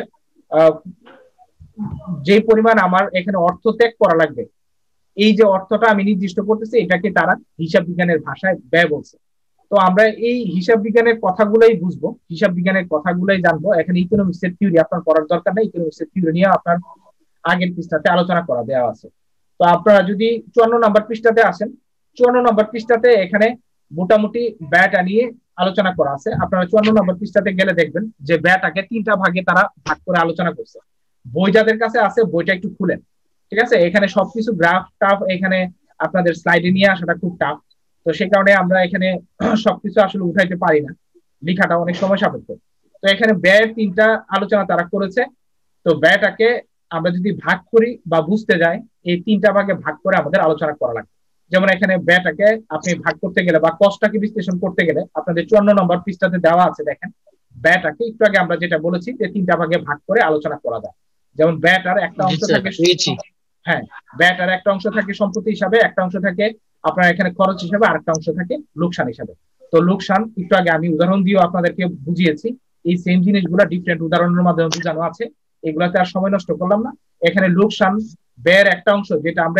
যে পরিমাণ আমার এখানে অর্থ ত্যাগ করা লাগবে, এই যে অর্থটা আমি নির্দিষ্ট করতেছি এটাকে তারা হিসাব বিজ্ঞানের ভাষায় ব্যয় বলছে। তো আমরা এই হিসাব বিজ্ঞানের কথাগুলোই বুঝবো, হিসাব বিজ্ঞানের কথাগুলোই জানবো। এখানে ইকোনমিক্স এর থিওরি আপনার পড়ার দরকার নেই, ইকোনমিক্স এর থিওরি নিয়ে আপনার আগের পৃষ্ঠাতে আলোচনা করা দেওয়া আছে। তো আপনারা যদি 54 নম্বর পৃষ্ঠাতে আসেন, 54 নম্বর পৃষ্ঠাতে এখানে মোটামুটি ব্যয়টা নিয়ে আলোচনা করা আছে। আপনারা 54 নম্বর পৃষ্ঠাতে গেলে দেখবেন যে ব্যয়টাকে 3টা ভাগে তারা ভাগ করে আলোচনা করছে। বই যাদের কাছে আছে বইটা একটু খুলেন, ঠিক আছে? এখানে সবকিছু গ্রাফ টাফ, এখানে আপনাদের স্লাইডে নিয়ে আসাটা খুব টাফ। তো সেই কারণে আমরা এখানে সবকিছু আসলে উঠাইতে পারি না, লেখাটা অনেক সময় সাপেক্ষ। তো এখানে ব্যয়ের 3টা আলোচনা তারা করেছে। তো ব্যয়টাকে আমরা যদি ভাগ করি বা বুঝতে যাই, এই 3টা ভাগে ভাগ করে আমাদের আলোচনা করা লাগবে। যেমন এখানে ব্যয়টাকে আপনি ভাগ করতে গেলে বা কস্টটাকে বিশ্লেষণ করতে গেলে আপনাদের 54 নম্বর পৃষ্ঠাতে দেওয়া আছে, দেখেন ব্যয়টাকে একটু আগে আমরা যেটা বলেছি যে 3টা ভাগে ভাগ করে আলোচনা করা যায়। যেমন ব্যয়টার একটা অংশ থাকে, হ্যাঁ ব্যয়টার একটা অংশ থাকে সম্পত্তি হিসাবে, একটা অংশ থাকে আপনার এখানে খরচ হিসাবে, আরেকটা অংশ থাকে লোকসান হিসাবে। তো লোকসান একটু আগে আমি উদাহরণ দিয়েও আপনাদেরকে বুঝিয়েছি, এই সেম জিনিসগুলো ডিফারেন্ট উদাহরণের মাধ্যমে বোঝানো আছে, এগুলাতে আর সময় নষ্ট করলাম না। এখানে লোকসান ব্যয়ের একটা অংশ যেটা আমরা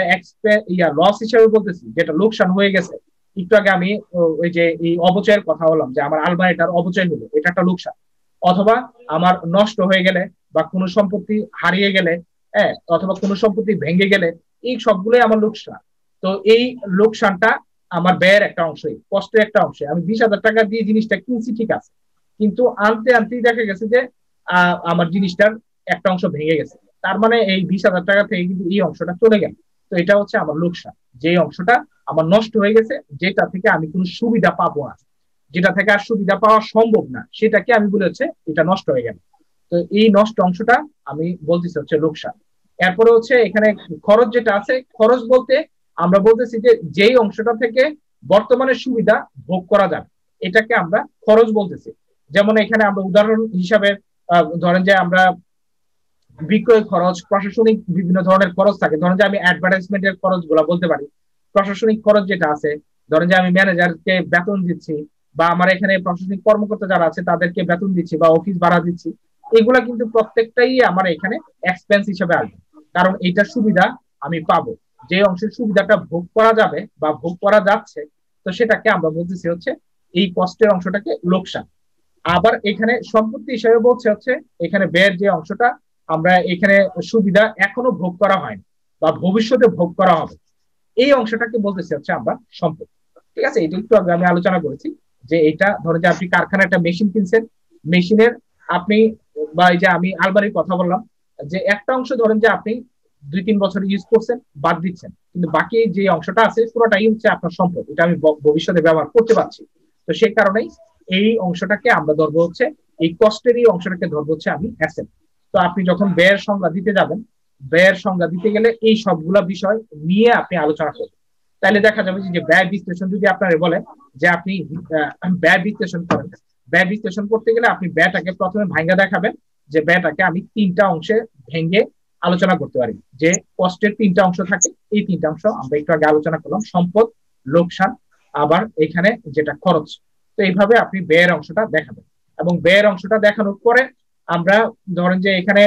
লস হিসাবে বলতেছি, যেটা লোকসান হয়ে গেছে। একটু আগে আমি ওই যে এই অপচয়ের কথা বললাম যে আমার আলমারিটার অপচয় হলো, এটা একটা লোকসান। অথবা আমার নষ্ট হয়ে গেলে বা কোনো সম্পত্তি হারিয়ে গেলে, হ্যাঁ, অথবা কোনো সম্পত্তি ভেঙে গেলে, এই সবগুলোই আমার লোকসান। তো এই লোকসানটা আমার ব্যয়ের একটা অংশই, কষ্টের একটা অংশ। আমি 20,000 টাকা দিয়ে জিনিসটা কিনছি, ঠিক আছে, কিন্তু আনতে আনতেই দেখা গেছে যে আমার জিনিসটার একটা অংশ ভেঙে গেছে। তার মানে এই 20,000 টাকা থেকে কিন্তু এই অংশটা চলে গেল। তো এটা হচ্ছে আমার লোকসান, যে অংশটা আমার নষ্ট হয়ে গেছে, যেটা থেকে আমি কোনো সুবিধা পাবো না, যেটা থেকে আর সুবিধা পাওয়া সম্ভব না, সেটাকে আমি বলে হচ্ছে এটা নষ্ট হয়ে গেল। তো এই নষ্ট অংশটা আমি বলতেছি হচ্ছে লোকসান। এরপরে হচ্ছে এখানে খরচ যেটা আছে, খরচ বলতে আমরা বলতেছি যে যেই অংশটা থেকে বর্তমানে সুবিধা ভোগ করা যাবে, এটাকে আমরা খরচ বলতেছি। যেমন এখানে আমরা উদাহরণ হিসাবে ধরেন যে আমরা বিক্রয় খরচ, প্রশাসনিক বিভিন্ন ধরনের খরচ থাকে। ধরেন যে আমি অ্যাডভার্টাইজমেন্টের খরচ গুলা বলতে পারি। প্রশাসনিক খরচ যেটা আছে, ধরেন যে আমি ম্যানেজারকে বেতন দিচ্ছি বা আমার এখানে প্রশাসনিক কর্মকর্তা যারা আছে তাদেরকে বেতন দিচ্ছি বা অফিস ভাড়া দিচ্ছি, এগুলা কিন্তু প্রত্যেকটাই আমার এখানে এক্সপেন্স হিসেবে আসবে। কারণ এইটার সুবিধা আমি পাবো, যে অংশের সুবিধাটা ভোগ করা যাবে বা ভোগ করা যাচ্ছে, তো সেটাকে আমরা বলতেছি হচ্ছে এই কষ্টের অংশটাকে লোকসান। আবার এখানে সম্পত্তি হিসেবে বলছে হচ্ছে এখানে ব্যয়ের যে অংশটা আমরা এখানে সুবিধা এখনো ভোগ করা হয়নি বা ভবিষ্যতে ভোগ করা হবে, এই অংশটাকে বলতেছি হচ্ছে আমরা সম্পদ। ঠিক আছে, এটা একটু আগে আমি আলোচনা করেছি যে এটা ধরেন যে আপনি কারখানায় একটা মেশিন কিনছেন, মেশিনের আপনি বা এই যে আমি আলমারির কথা বললাম, যে একটা অংশ ধরেন যে আপনি 2-3 বছর ইউজ করছেন, বাদ দিচ্ছেন, কিন্তু বাকি যে অংশটা আছে পুরোটাই হচ্ছে আপনার সম্পদ, এটা আমি ভবিষ্যতে ব্যবহার করতে পারছি। তো সেই কারণেই এই অংশটাকে আমরা ধরবো হচ্ছে, এই কষ্টের এই অংশটাকে ধরবো হচ্ছে আমি অ্যাসেট। তো আপনি যখন ব্যয়ের সংজ্ঞা দিতে যাবেন, ব্যয়ের সংজ্ঞা দিতে গেলে এই সবগুলা বিষয় নিয়ে আপনি আলোচনা করবেন। তাহলে দেখা যাবে যে ব্যয় বিশ্লেষণ যদি আপনারা বলেন যে আপনি ব্যয় বিশ্লেষণ করেন, ব্যয় বিশ্লেষণ করতে গেলে আপনি ব্যয়টাকে প্রথমে ভাঙ্গা দেখাবেন, যে ব্যয়টাকে আমি 3টা অংশে ভেঙে আলোচনা করতে পারি, যে কষ্টের 3টা অংশ থাকে, এই 3টা অংশ আমরা একটু আগে আলোচনা করলাম, সম্পদ, লোকসান, আবার এখানে যেটা খরচ। তো এইভাবে আপনি ব্যয়ের অংশটা দেখাবেন, এবং ব্যয়ের অংশটা দেখানোর পরে আমরা ধরেন যে এখানে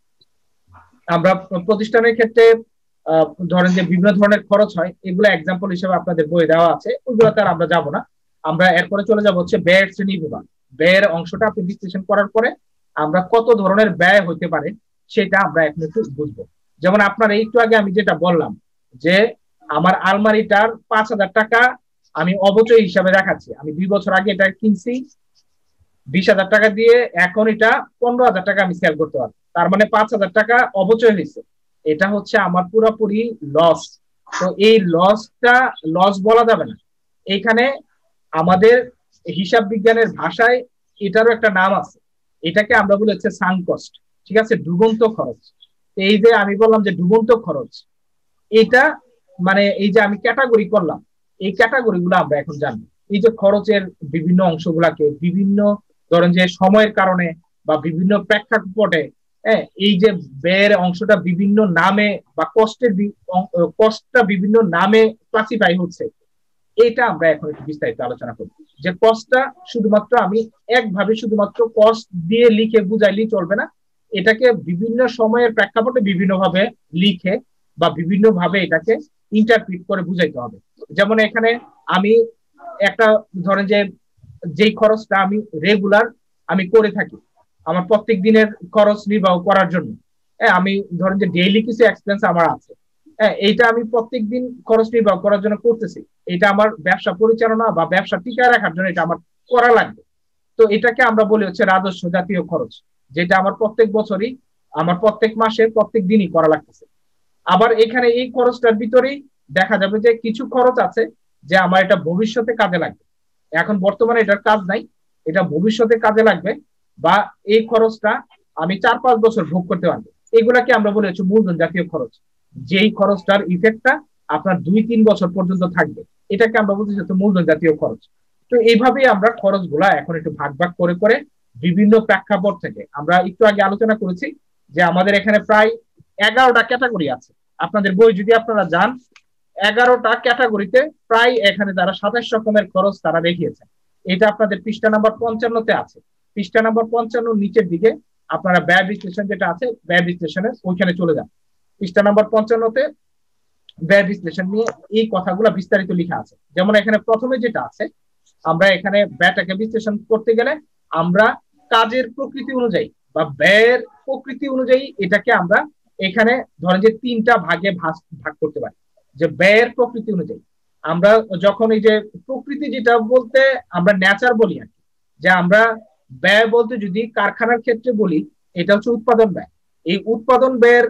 আমরা প্রতিষ্ঠানের ক্ষেত্রে ধরেন যে বিভিন্ন ধরনের খরচ হয়, এগুলো এক্সাম্পল হিসেবে আপনাদের বই দেওয়া আছে, ওইগুলোতে আর আমরা যাব না। আমরা এরপরে চলে যাব হচ্ছে ব্যয়ের শ্রেণী বিভাগ। ব্যয়ের অংশটা আপনি বিশ্লেষণ করার পরে আমরা কত ধরনের ব্যয় হতে পারে সেটা আমরা এখন একটু বুঝবো। যেমন আপনার একটু আগে আমি যেটা বললাম যে আমার আলমারিটার 5,000 টাকা আমি অবচয় হিসাবে দেখাচ্ছি, আমি 2 বছর আগে এটা কিনছি 20,000 টাকা দিয়ে, এখন এটা 15,000 টাকা আমি সেল করতে পারবো, তার মানে 5,000 টাকা অবচয় হয়েছে, এটা হচ্ছে আমার পুরোপুরি লস। তো এই লসটা লস বলা যাবে না, এখানে আমাদের হিসাব বিজ্ঞানের ভাষায় এটারও একটা নাম আছে, এটাকে আমরা বলি হচ্ছে সাঙ্ক কস্ট। ঠিক আছে, ডুবন্ত খরচ। এই যে আমি বললাম যে ডুবন্ত খরচ, এটা মানে এই যে আমি ক্যাটাগরি করলাম, এই ক্যাটাগরি গুলো আমরা এখন জানবো। এই যে খরচের বিভিন্ন অংশগুলাকে বিভিন্ন ধরেন যে সময়ের কারণে বা বিভিন্ন প্রেক্ষাপটে, এই যে ব্যয়ের অংশটা বিভিন্ন নামে বা কষ্টটা বিভিন্ন নামে ক্লাসিফাই হচ্ছে, এটা আমরা এখন একটু বিস্তারিত আলোচনা করব। যে কষ্টটা শুধুমাত্র আমি একভাবে শুধুমাত্র কষ্ট দিয়ে লিখে বুঝাইলেই চলবে না, এটাকে বিভিন্ন সময়ের প্রেক্ষাপটে বিভিন্ন ভাবে লিখে বা বিভিন্ন ভাবে এটাকে ইন্টারপ্রিট করে বুঝাইতে হবে। যেমন এখানে আমি একটা ধরেন যে যেই খরচটা আমি রেগুলার আমি করে থাকি আমার প্রত্যেক দিনের খরচ নির্বাহ করার জন্য, আমি ধরেন যে ডেইলি কিছু এক্সপেন্স আমার আছে, এইটা আমি প্রত্যেক দিন খরচ নির্বাহ করার জন্য করতেছি, এটা আমার ব্যবসা পরিচালনা বা ব্যবসা টিকায় রাখার জন্য এটা আমার করা লাগবে। তো এটাকে আমরা বলি হচ্ছে রাজস্ব জাতীয় খরচ, যেটা আমার প্রত্যেক বছরই আমার প্রত্যেক মাসে প্রত্যেক দিনই করা লাগতেছে। আবার এখানে এই খরচটার ভিতরেই দেখা যাবে যে কিছু খরচ আছে যে আমার এটা ভবিষ্যতে কাজে লাগবে, এখন বর্তমানে এটার কাজ নাই, এটা ভবিষ্যতে কাজে লাগবে, বা এই খরচটা আমি 4-5 বছর ভোগ করতে পারবো, এগুলাকে আমরা বলি হচ্ছে মূলধন জাতীয় খরচ, যেই খরচটার ইফেক্টটা আপনার 2-3 বছর পর্যন্ত থাকবে, এটাকে আমরা বলতে চাই মূলধন জাতীয় খরচ। তো এইভাবেই আমরা খরচগুলা এখন একটু ভাগ ভাগ করে করে বিভিন্ন প্রেক্ষাপট থেকে, আমরা একটু আগে আলোচনা করেছি যে আমাদের এখানে প্রায় 11টা ক্যাটাগরি আছে, আপনাদের বই যদি আপনারা যান 11টা ক্যাটাগরিতে প্রায় এখানে তারা 27 রকমের খরচ তারা দেখিয়েছে। এটা আপনাদের পৃষ্ঠা নাম্বার 55-তে আছে, পৃষ্ঠা নাম্বার 55 নিচের দিকে আপনারা ব্যয় বিশ্লেষণ যেটা আছে ব্যয় বিশ্লেষণের ওইখানে চলে যান, পৃষ্ঠা নাম্বার 55-তে ব্যয় বিশ্লেষণ নিয়ে এই কথাগুলো বিস্তারিত লেখা আছে। যেমন এখানে প্রথমে যেটা আছে, আমরা এখানে ব্যয়টাকে বিশ্লেষণ করতে গেলে আমরা কাজের প্রকৃতি অনুযায়ী বা ব্যয়ের প্রকৃতি অনুযায়ী এটাকে আমরা এখানে ধরেন যে 3টা ভাগে ভাগ করতে পারি। যে ব্যয়ের প্রকৃতি অনুযায়ী আমরা যখন এই যে প্রকৃতি যেটা বলতে আমরা নেচার বলি আর কি, যে আমরা ব্যয় বলতে যদি কারখানার ক্ষেত্রে বলি এটা হচ্ছে উৎপাদন ব্যয়। এই উৎপাদন ব্যয়ের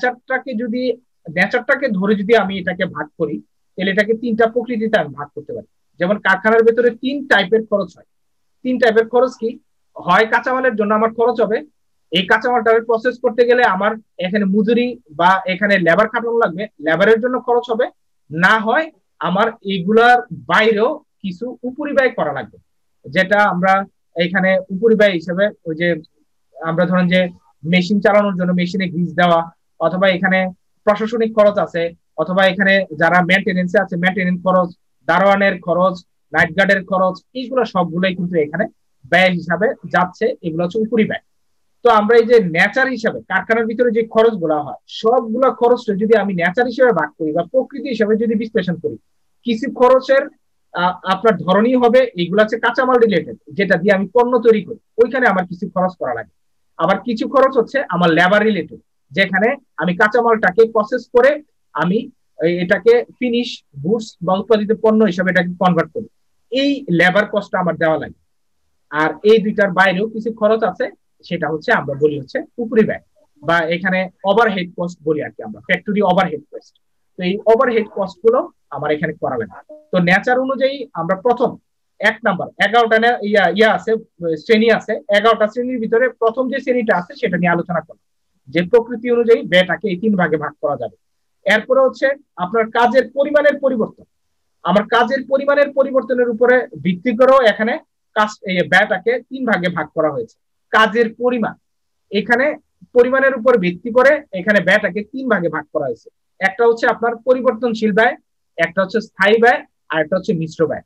নেচারটাকে ধরে যদি আমি এটাকে ভাগ করি তাহলে এটাকে 3টা প্রকৃতিতে আমি ভাগ করতে পারি। যেমন কারখানার ভেতরে 3 টাইপের খরচ হয়। 3 টাইপের খরচ কি? হয় কাঁচামালের জন্য আমার খরচ হবে, এই কাঁচামালটা প্রসেস করতে গেলে আমার এখানে মজুরি বা এখানে লেবার খাটানো লাগবে, লেবারের জন্য খরচ হবে, না হয় আমার এইগুলার বাইরেও কিছু উপরিব্যয় করা লাগবে, যেটা আমরা এখানে উপরিব্যয় হিসেবে ওই যে আমরা ধরেন যে মেশিন চালানোর জন্য মেশিনে গ্রিজ দেওয়া, অথবা এখানে প্রশাসনিক খরচ আছে, অথবা এখানে যারা মেইনটেনেন্সে আছে মেইনটেনেন্স খরচ, দারোয়ানের খরচ, নাইট গার্ডের খরচ, এইগুলো সবগুলোই কিন্তু এখানে ব্যয় হিসাবে যাচ্ছে, এগুলো হচ্ছে উপরিব্যয়। তো আমরা এই যে নেচার হিসাবে কারখানার ভিতরে যে খরচগুলো হয় সবগুলো খরচটা যদি আমি নেচার হিসেবে ভাগ করি বা প্রকৃতি হিসাবে যদি বিশ্লেষণ করি, কিছু খরচের আপনার ধরনই হবে এইগুলো হচ্ছে কাঁচামাল রিলেটেড, যেটা দিয়ে আমি পণ্য তৈরি করি, ওইখানে আমার কিছু খরচ করা লাগে। আবার কিছু খরচ হচ্ছে আমার লেবার রিলেটেড, যেখানে আমি কাঁচামালটাকে প্রসেস করে আমি এটাকে ফিনিশ গুডস বা উৎপাদিত পণ্য হিসেবে এটাকে কনভার্ট করি, এই লেবার কস্টটা আমার দেওয়া লাগে। আর এই দুইটার বাইরেও কিছু খরচ আছে, সেটা হচ্ছে আমরা বলি হচ্ছে উপরি ব্যয়, বা এখানে ওভারহেড কস্ট বলি আর কি আমরা, ফ্যাক্টরি ওভারহেড কস্ট। তো এই ওভারহেড কস্ট গুলো আমার এখানে করা লাগে। তো নেচার অনুযায়ী আমরা প্রথম 1 নাম্বার 11টা ইয়া আছে, শ্রেণী আছে, 11টা শ্রেণীর ভিতরে প্রথম যে শ্রেণীটা আছে সেটা নিয়ে আলোচনা করব, যে প্রকৃতি অনুযায়ী ব্যয়টাকে এই 3 ভাগে ভাগ করা যাবে। এরপরে হচ্ছে আপনার কাজের পরিমাণের পরিবর্তন। আমার কাজের পরিমাণের পরিবর্তনের উপরে ভিত্তি করেও এখানে ব্যয়টাকে 3 ভাগে ভাগ করা হয়েছে। কাজের পরিমাণ, এখানে পরিমাণের উপর ভিত্তি করে এখানে ব্যয়টাকে 3 ভাগে ভাগ করা হয়েছে। একটা হচ্ছে আপনার পরিবর্তনশীল ব্যয়, একটা হচ্ছে স্থায়ী ব্যয়, আর একটা হচ্ছে মিশ্র ব্যয়।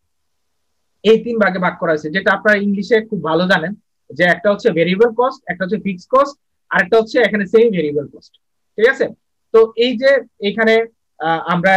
এই 3 ভাগে ভাগ করা হয়েছে, যেটা আপনারা ইংলিশে খুব ভালো জানেন, যে একটা হচ্ছে ভেরিয়েবল কস্ট, একটা হচ্ছে ফিক্সড কস্ট, আর একটা হচ্ছে এখানে সেমি ভেরিয়েবল কস্ট। ঠিক আছে? তো এই যে এখানে আমরা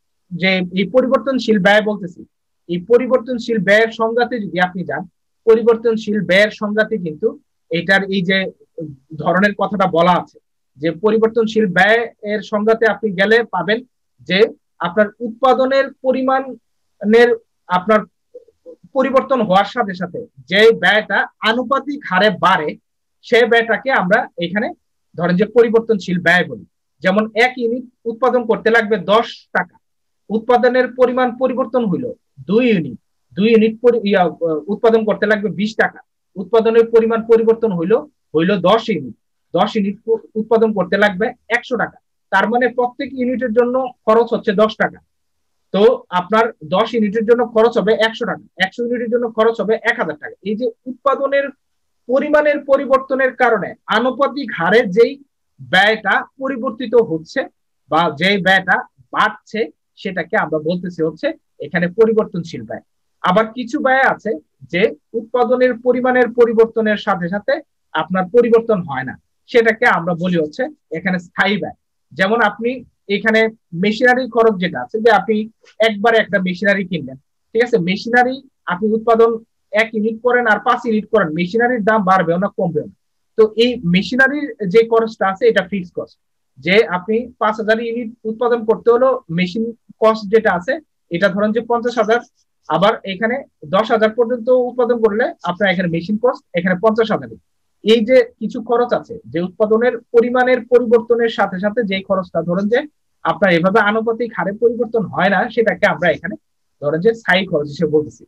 যে এই পরিবর্তনশীল ব্যয় বলতেছি, এই পরিবর্তনশীল ব্যয়ের সংজ্ঞাতে যদি আপনি যান, পরিবর্তনশীল ব্যয়ের সংজ্ঞাতে কিন্তু এটার এই যে ধরনের কথাটা বলা আছে, যে পরিবর্তনশীল ব্যয় এর সংজ্ঞাতে আপনি গেলে পাবেন যে আপনার উৎপাদনের পরিমাণের আপনার পরিবর্তন হওয়ার সাথে সাথে যে ব্যয়টা আনুপাতিক হারে বাড়ে, সেই ব্যয়টাকে আমরা এখানে ধরেন যে পরিবর্তনশীল ব্যয় বলি। যেমন 1 ইউনিট উৎপাদন করতে লাগবে 10 টাকা, উৎপাদনের পরিমাণ পরিবর্তন হইল 2 ইউনিট, 2 ইউনিট উৎপাদন করতে লাগবে 20 টাকা, উৎপাদনের পরিমাণ পরিবর্তন হইল 10 ইউনিট, 10 ইউনিট উৎপাদন করতে লাগবে 100 টাকা। তার মানে প্রত্যেক ইউনিটের জন্য খরচ হচ্ছে 10 টাকা। তো আপনার 10 ইউনিটের জন্য খরচ হবে 100 টাকা, 100 ইউনিটের জন্য খরচ হবে 1000 টাকা। এই যে উৎপাদনের পরিমাণের পরিবর্তনের কারণে আনুপাতিক হারে যেই ব্যয়টা পরিবর্তিত হচ্ছে বা যেই ব্যয়টা বাড়ছে, সেটাকে আমরা বলতেছি হচ্ছে এখানে পরিবর্তনশীল ব্যয়। আবার কিছু ব্যয় আছে যে উৎপাদনের পরিমাণের পরিবর্তনের সাথে সাথে আপনার পরিবর্তন হয় না, সেটাকে আমরা বলি হচ্ছে এখানে স্থায়ী ব্যয়। যেমন আপনি এখানে মেশিনারি খরচ যেটা আছে, যে আপনি একবারে একটা মেশিনারি কিনলেন, ঠিক আছে, মেশিনারি আপনি উৎপাদন 1 ইউনিট করেন আর 5 ইউনিট করেন, মেশিনারির দাম বাড়বেও না কমবেও না। তো এই মেশিনারির যে খরচটা আছে এটা ফিক্সড কস্ট, যে আপনি 5000 ইউনিট উৎপাদন করতে হলো, মেশিন কস্ট যেটা আছে এটা ধরেন যে 50,000, আবার এখানে 10,000 পর্যন্ত উৎপাদন করলে আপনার এখানে মেশিন কস্ট এখানে 50,000। এই যে কিছু খরচ আছে যে উৎপাদনের পরিমাণের পরিবর্তনের সাথে সাথে যে খরচটা ধরেন যে আপনার এভাবে আনুপাতিক হারে পরিবর্তন হয় না, সেটাকে আমরা এখানে ধরেন যে স্থায়ী খরচ হিসেবে বলতেছি।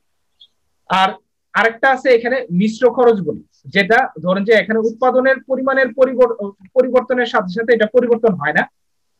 আর আরেকটা আছে এখানে মিশ্র খরচ বলি, যেটা ধরেন যে এখানে উৎপাদনের পরিমাণের পরিবর্তনের সাথে সাথে এটা পরিবর্তন হয় না,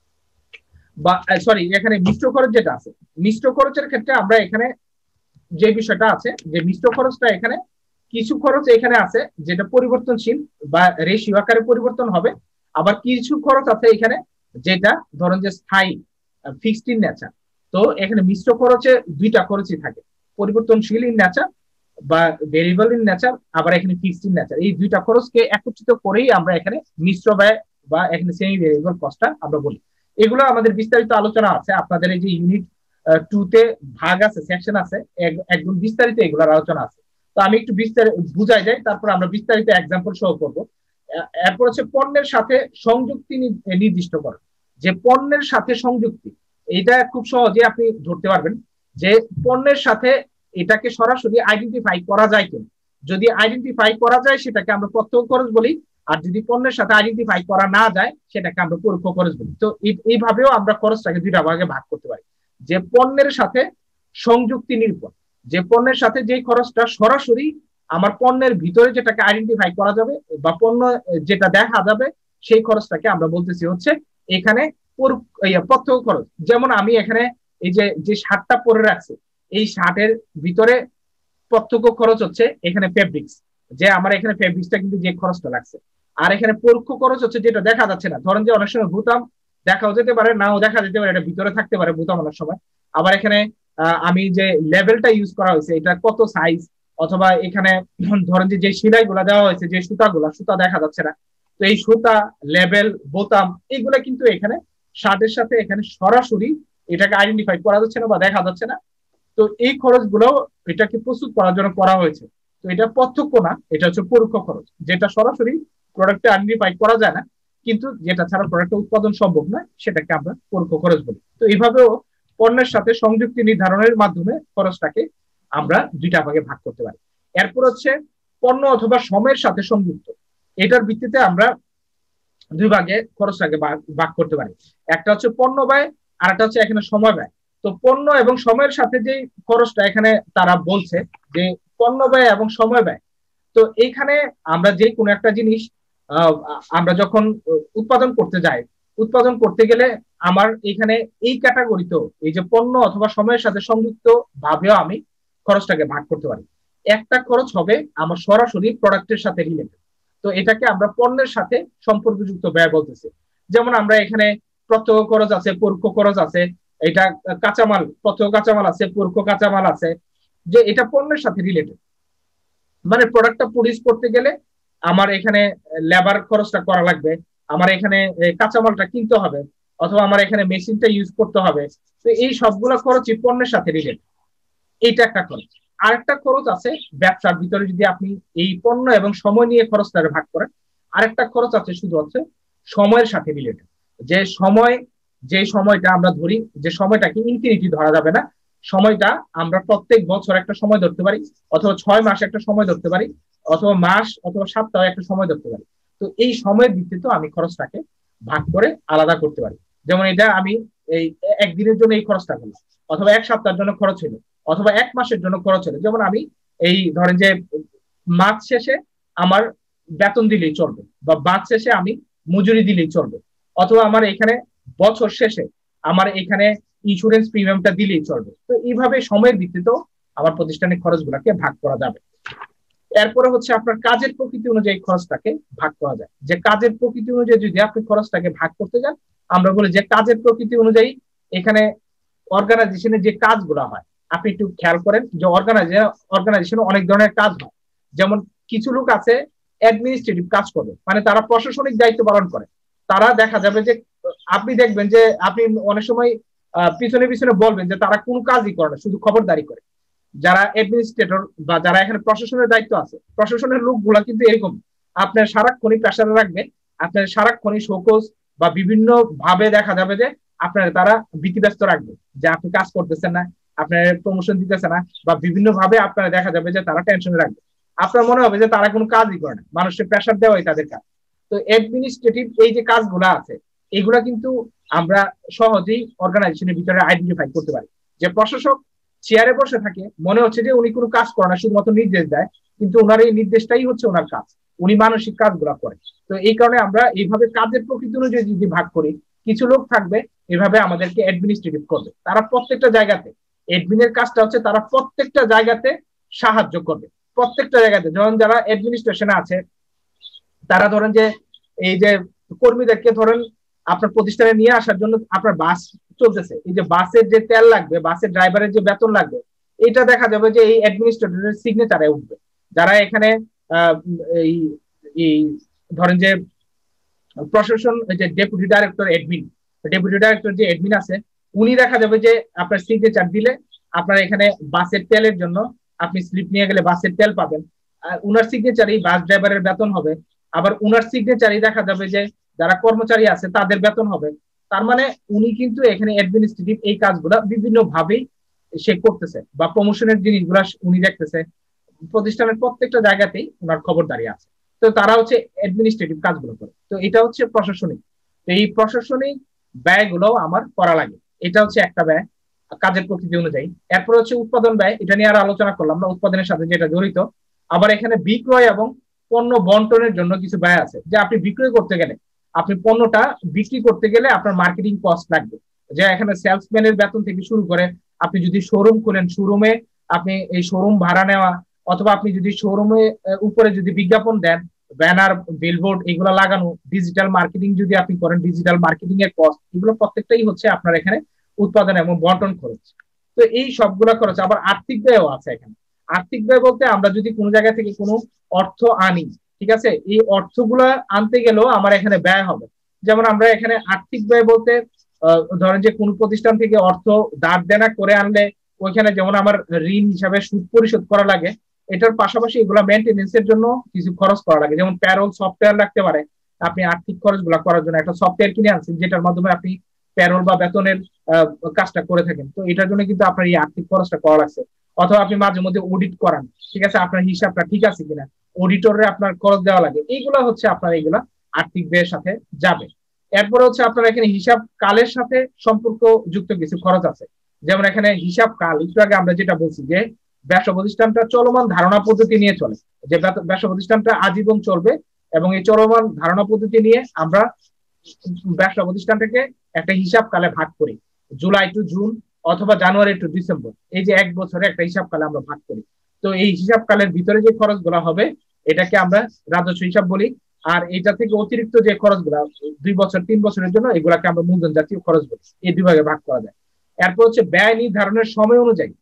বা সরি, এখানে মিশ্র খরচ যেটা আছে, মিশ্র খরচের ক্ষেত্রে আমরা এখানে যে বিষয়টা আছে, যে মিশ্র খরচটা এখানে কিছু খরচ এখানে আছে যেটা পরিবর্তনশীল বা রেশিও আকারে পরিবর্তন হবে, আবার কিছু খরচ আছে এখানে যেটা ধরেন যে স্থায়ী, ফিক্সড ইন নেচার। তো এখানে মিশ্র খরচে 2টা খরচই থাকে, পরিবর্তনশীল ইন নেচার বা ভেরিয়েবল ইন নেচার, আবার এখানে ফিক্সড ইন নেচার। এই 2টা খরচকে একত্রিত করেই আমরা এখানে মিশ্র ব্যয় বা এখানে সেমি ভেরিয়েবল কস্টটা আমরা বলি। এগুলো আমাদের বিস্তারিত আলোচনা আছে আপনাদের এই যে ইউনিট 2 তে ভাগ আছে, সেকশন আছে, একদম বিস্তারিত এগুলোর আলোচনা আছে। তো আমি একটু বিস্তারিত বুঝাই যাই, তারপর আমরা বিস্তারিত এক্সাম্পল সহ করব। এরপর হচ্ছে পণ্যের সাথে সংযুক্তি নির্দিষ্ট করা, যে পণ্যের সাথে সংযুক্তি, এটা খুব সহজে আপনি ধরতে পারবেন যে পণ্যের সাথে এটাকে সরাসরি আইডেন্টিফাই করা যায় কিনা। যদি আইডেন্টিফাই করা যায় সেটাকে আমরা প্রত্যক্ষ খরচ বলি, আর যদি পণ্যের সাথে আইডেন্টিফাই করা না যায় সেটাকে আমরা পরোক্ষ খরচ বলি। তো এইভাবেও আমরা খরচটাকে 2টা ভাগে ভাগ করতে পারি, যে পণ্যের সাথে সংযুক্তি নিরূপণ, যে পণ্যের সাথে যে খরচটা সরাসরি আমার পণ্যের ভিতরে যেটাকে আইডেন্টিফাই করা যাবে বা পণ্য যেটা দেখা যাবে, সেই খরচটাকে আমরা বলতেছি হচ্ছে এখানে প্রত্যক্ষ খরচ। যেমন আমি এখানে এই যে শার্টটা পরে রাখছি, এই শার্টের ভিতরে প্রত্যক্ষ খরচ হচ্ছে এখানে ফেব্রিক্স, যে আমার এখানে ফেব্রিক্সটা কিন্তু যে খরচটা লাগছে। আর এখানে পরোক্ষ খরচ হচ্ছে যেটা দেখা যাচ্ছে না, ধরেন যে অনেক সময় বুতাম দেখাও যেতে পারে, নাও দেখা যেতে পারে, এটা ভিতরে থাকতে পারে বুতাম অনেক সময়। আবার এখানে আমি যে লেভেলটা ইউজ করা হয়েছে এটা কত সাইজ, অথবা এখানে ধরেন যে সেলাইগুলা দেওয়া হয়েছে, যে সুতা দেখা যাচ্ছে না, তো এই সুতা, লেভেল, বোতাম, এইগুলা কিন্তু এখানে শার্টের সাথে এখানে সরাসরি এটাকে আইডেন্টিফাই করা যাচ্ছে না বা দেখা যাচ্ছে না, তো এই খরচগুলো এটাকে প্রস্তুত করার জন্য করা হয়েছে। তো এটা প্রত্যক্ষ না, এটা হচ্ছে পরোক্ষ খরচ, যেটা সরাসরি প্রোডাক্টে আইডেন্টিফাই করা যায় না, কিন্তু যেটা ছাড়া প্রোডাক্ট উৎপাদন সম্ভব নয় সেটাকে আমরা পরোক্ষ খরচ বলি। তো এইভাবেও পণ্যের সাথে সংযুক্তি নির্ধারণের মাধ্যমে খরচটাকে আমরা দুইটা ভাগে ভাগ করতে পারি। এরপর হচ্ছে পণ্য অথবা সময়ের সাথে সংযুক্ত, এটার ভিত্তিতে আমরা দুই ভাগে খরচটাকে ভাগ করতে পারি। একটা হচ্ছে পণ্য ব্যয় আর একটা হচ্ছে এখানে সময় ব্যয়। তো পণ্য এবং সময়ের সাথে যে খরচটা এখানে তারা বলছে যে পণ্য ব্যয় এবং সময় ব্যয়, তো এইখানে আমরা যে কোনো একটা জিনিস আমরা যখন উৎপাদন করতে যাই, উৎপাদন করতে গেলে আমার এখানে এই ক্যাটাগরিতেও এই যে পণ্য অথবা সময়ের সাথে সংযুক্ত ভাবেও আমি খরচটাকে ভাগ করতে পারি। একটা খরচ হবে আমার সরাসরি প্রোডাক্টের সাথে রিলেটেড, তো এটাকে আমরা পণ্যের সাথে সম্পর্কযুক্ত ব্যয় বলতেছি। যেমন আমরা এখানে প্রত্যক্ষ খরচ আছে, পরোক্ষ খরচ আছে, এটা কাঁচামাল, প্রত্যক্ষ কাঁচামাল আছে, পরোক্ষ কাঁচামাল আছে, যে এটা পণ্যের সাথে রিলেটেড। মানে প্রোডাক্টটা প্রডিউস করতে গেলে আমার এখানে লেবার খরচটা করা লাগবে, আমার এখানে কাঁচামালটা কিনতে হবে, অথবা আমার এখানে মেশিনটা ইউজ করতে হবে। তো এই সবগুলো খরচই পণ্যের সাথে রিলেটেড, এইটা একটা খরচ। আরেকটা খরচ আছে ব্যবসার ভিতরে, যদি আপনি এই পণ্য এবং সময় নিয়ে খরচটা ভাগ করেন, আরেকটা খরচ আছে শুধু হচ্ছে সময়ের সাথে রিলেটেড। যে সময়, যে সময়টা আমরা ধরি, যে সময়টাকে ইনফিনিটি ধরা যাবে না, সময়টা আমরা প্রত্যেক বছর একটা সময় ধরতে পারি, অথবা 6 মাস একটা সময় ধরতে পারি, অথবা মাস অথবা সপ্তাহ একটা সময় ধরতে পারি। তো এই সময়ের ভিত্তিতে আমি খরচটাকে ভাগ করে আলাদা করতে পারি। যেমন এটা আমি এই একদিনের জন্য এই খরচটা করলাম, অথবা এক সপ্তাহের জন্য খরচ হলো, অথবা এক মাসের জন্য খরচ হলো। যেমন আমি এই ধরেন যে মাস শেষে আমার বেতন দিলেই চলবে, বা মাস শেষে আমি মজুরি দিলেই চলবে, অথবা আমার এখানে বছর শেষে আমার এখানে ইন্স্যুরেন্স প্রিমিয়ামটা দিলেই চলবে। তো এইভাবে সময়ের ভিত্তিতেও আমার প্রতিষ্ঠানিক খরচগুলোকে ভাগ করা যাবে। এরপরে হচ্ছে আপনার কাজের প্রকৃতি অনুযায়ী খরচটাকে ভাগ করা যায়। যে কাজের প্রকৃতি অনুযায়ী যদি আপনি খরচটাকে ভাগ করতে যান, আমরা বলি যে কাজের প্রকৃতি অনুযায়ী এখানে অর্গানাইজেশনের যে কাজগুলো হয়, আপনি একটু খেয়াল করেন যে অর্গানাইজেশনে অনেক ধরনের কাজ হয়। যেমন কিছু লোক আছে অ্যাডমিনিস্ট্রেটিভ কাজ করবে, মানে তারা প্রশাসনিক দায়িত্ব পালন করে। তারা দেখা যাবে যে আপনি দেখবেন যে আপনি অনেক সময় পিছনে পিছনে বলবেন যে তারা কোনো কাজই করে না, শুধু খবরদারি করে। যারা অ্যাডমিনিস্ট্রেটর বা যারা এখানে প্রশাসনের দায়িত্ব আছে, প্রশাসনের লোকগুলা কিন্তু এরকম, আপনার সারাক্ষণই প্রেসারে রাখবে, আপনার সারাক্ষণই শোকজ বা বিভিন্ন ভাবে দেখা যাবে যে আপনার তারা ভীতিব্যস্ত রাখবে যে আপনি কাজ করতেছেন না, আপনার প্রমোশন দিতেছে না, বা বিভিন্ন ভাবে আপনারা দেখা যাবে যে তারা টেনশনে রাখবে। আপনার মনে হবে যে তারা কোনো কাজই করে না, মানুষের প্রেসার দেওয়াই তাদের কাজ। তো অ্যাডমিনিস্ট্রেটিভ এই যে কাজগুলো আছে, এগুলা কিন্তু আমরা সহজেই অর্গানাইজেশনের ভিতরে আইডেন্টিফাই করতে পারি। যে প্রশাসক চেয়ারে বসে থাকে, মনে হচ্ছে যে উনি কোনো কাজ করে না, শুধুমাত্র নির্দেশ দেয়, কিন্তু ওনার এই নির্দেশটাই হচ্ছে ওনার কাজ, উনি মানসিক কাজগুলা করে। তো এই কারণে আমরা এইভাবে কাজের প্রকৃতি অনুযায়ী যদি ভাগ করি, কিছু লোক থাকবে এভাবে আমাদেরকে অ্যাডমিনিস্ট্রেটিভ করবে, তারা প্রত্যেকটা জায়গাতে, অ্যাডমিনের কাজটা হচ্ছে তারা প্রত্যেকটা জায়গাতে সাহায্য করবে, প্রত্যেকটা জায়গাতে। যেমন যারা অ্যাডমিনিস্ট্রেশনে আছে, তারা ধরেন যে এই যে কর্মীদেরকে ধরেন আপনার প্রতিষ্ঠানে নিয়ে আসার জন্য আপনার বাস চলতেছে, এই যে বাসের যে তেল লাগবে, বাসের ড্রাইভারের যে বেতন লাগবে, এটা দেখা যাবে যে এই অ্যাডমিনিস্ট্রেটরের সিগনেচারে উঠবে। যারা এখানে এই ধরেন যে প্রশাসন, যে deputy director admin, deputy director যে অ্যাডমিন আছে, উনি দেখা যাবে যে আপনার সিগনেচার দিলে আপনার এখানে বাসের তেলের জন্য আপনি স্লিপ নিয়ে গেলে বাসের তেল পাবেন, আর উনার সিগনেচারই বাস ড্রাইভারের বেতন হবে। আবার উনার সিগনেচারই দেখা যাবে যে যারা কর্মচারী আছে তাদের বেতন হবে। তার মানে উনি কিন্তু এখানে অ্যাডমিনিস্ট্রেটিভ এই কাজগুলা বিভিন্ন ভাবেই সে করতেছে, বা প্রমোশনের জিনিসগুলা উনি দেখতেছে, প্রতিষ্ঠানের প্রত্যেকটা জায়গাতেই ওনার খবরদারি আছে। তো তারা হচ্ছে অ্যাডমিনিস্ট্রেটিভ কাজগুলো করে। তো এটা হচ্ছে প্রশাসনিক। তো এই প্রশাসনিক ব্যয়গুলো আমার করা লাগে, এটা হচ্ছে একটা ব্যয় কাজের প্রকৃতি অনুযায়ী। এরপর হচ্ছে উৎপাদন ব্যয়, এটা নিয়ে আর আলোচনা করলাম না, উৎপাদনের সাথে যেটা জড়িত। আবার এখানে বিক্রয় এবং পণ্য বন্টনের জন্য কিছু ব্যয় আছে। যে আপনি বিক্রয় করতে গেলে, আপনি পণ্যটা বিক্রি করতে গেলে আপনার মার্কেটিং কস্ট লাগবে, যে এখানে সেলসম্যানের বেতন থেকে শুরু করে, আপনি যদি শোরুম খোলেন, শোরুমে আপনি এই শোরুম ভাড়া নেওয়া, অথবা আপনি যদি শোরুমে উপরে যদি বিজ্ঞাপন দেন, ব্যানার, বিলবোর্ড এগুলো লাগানো, ডিজিটাল মার্কেটিং যদি আপনি করেন, ডিজিটাল মার্কেটিং এর কস্ট, এগুলো প্রত্যেকটাই হচ্ছে আপনার এখানে উৎপাদন এবং বন্টন খরচ। তো এই সবগুলা খরচ। আবার আর্থিক ব্যয়ও আছে এখানে। আর্থিক ব্যয় বলতে আমরা যদি কোনো জায়গা থেকে কোনো অর্থ আনি, ঠিক আছে, এই অর্থগুলা আনতে গেলেও আমার এখানে ব্যয় হবে। যেমন আমরা এখানে আর্থিক ব্যয় বলতে ধরেন যে কোন প্রতিষ্ঠান থেকে অর্থ ধার দেনা করে আনলে ওইখানে যেমন আমার ঋণ হিসাবে সুদ পরিশোধ করা লাগে, এটার পাশাপাশি এগুলা মেনটেনেন্স এর জন্য কিছু খরচ করা লাগে, যেমন প্যারোল সফটওয়্যার লাগতে পারে। আপনি আর্থিক খরচগুলো করার জন্য একটা সফটওয়্যার কিনে আনছেন যেটার মাধ্যমে আপনি প্যারোল বা বেতনের কাজটা করে থাকেন, তো এটার জন্য কিন্তু আপনার এই আর্থিক খরচটা করা লাগছে। অথবা আপনি মাঝে মধ্যে অডিট করান, ঠিক আছে, আপনার হিসাবটা ঠিক আছে কিনা, অডিটরে আপনার খরচ দেওয়া লাগে, এইগুলো হচ্ছে আপনার এইগুলা আর্থিক ব্যয়ের সাথে যাবে। এরপরে হচ্ছে আপনার এখানে হিসাব কালের সাথে সম্পর্ক যুক্ত কিছু খরচ আছে, যেমন এখানে হিসাব কাল, একটু আগে আমরা যেটা বলছি যে ব্যবসা প্রতিষ্ঠানটা চলমান ধারণা পদ্ধতি নিয়ে চলে, যে ব্যবসা প্রতিষ্ঠানটা আজীবন চলবে, এবং এই চলমান ধারণা পদ্ধতি নিয়ে আমরা ব্যবসা প্রতিষ্ঠানটাকে একটা হিসাব কালে ভাগ করি, জুলাই টু জুন অথবা জানুয়ারি টু ডিসেম্বর, এই যে এক বছরে একটা হিসাব কালে আমরা ভাগ করি। তো এই হিসাব কালের ভিতরে যে খরচগুলো হবে এটাকে আমরা রাজস্ব হিসাব বলি, আর এটা থেকে অতিরিক্ত যে খরচগুলো 2 বছর 3 বছরের জন্য এগুলাকে আমরা মূলধন জাতীয় খরচ বলি। এই দুই ভাগে ভাগ করা যায়। এরপর হচ্ছে ব্যয় নির্ধারণের সময় অনুযায়ী,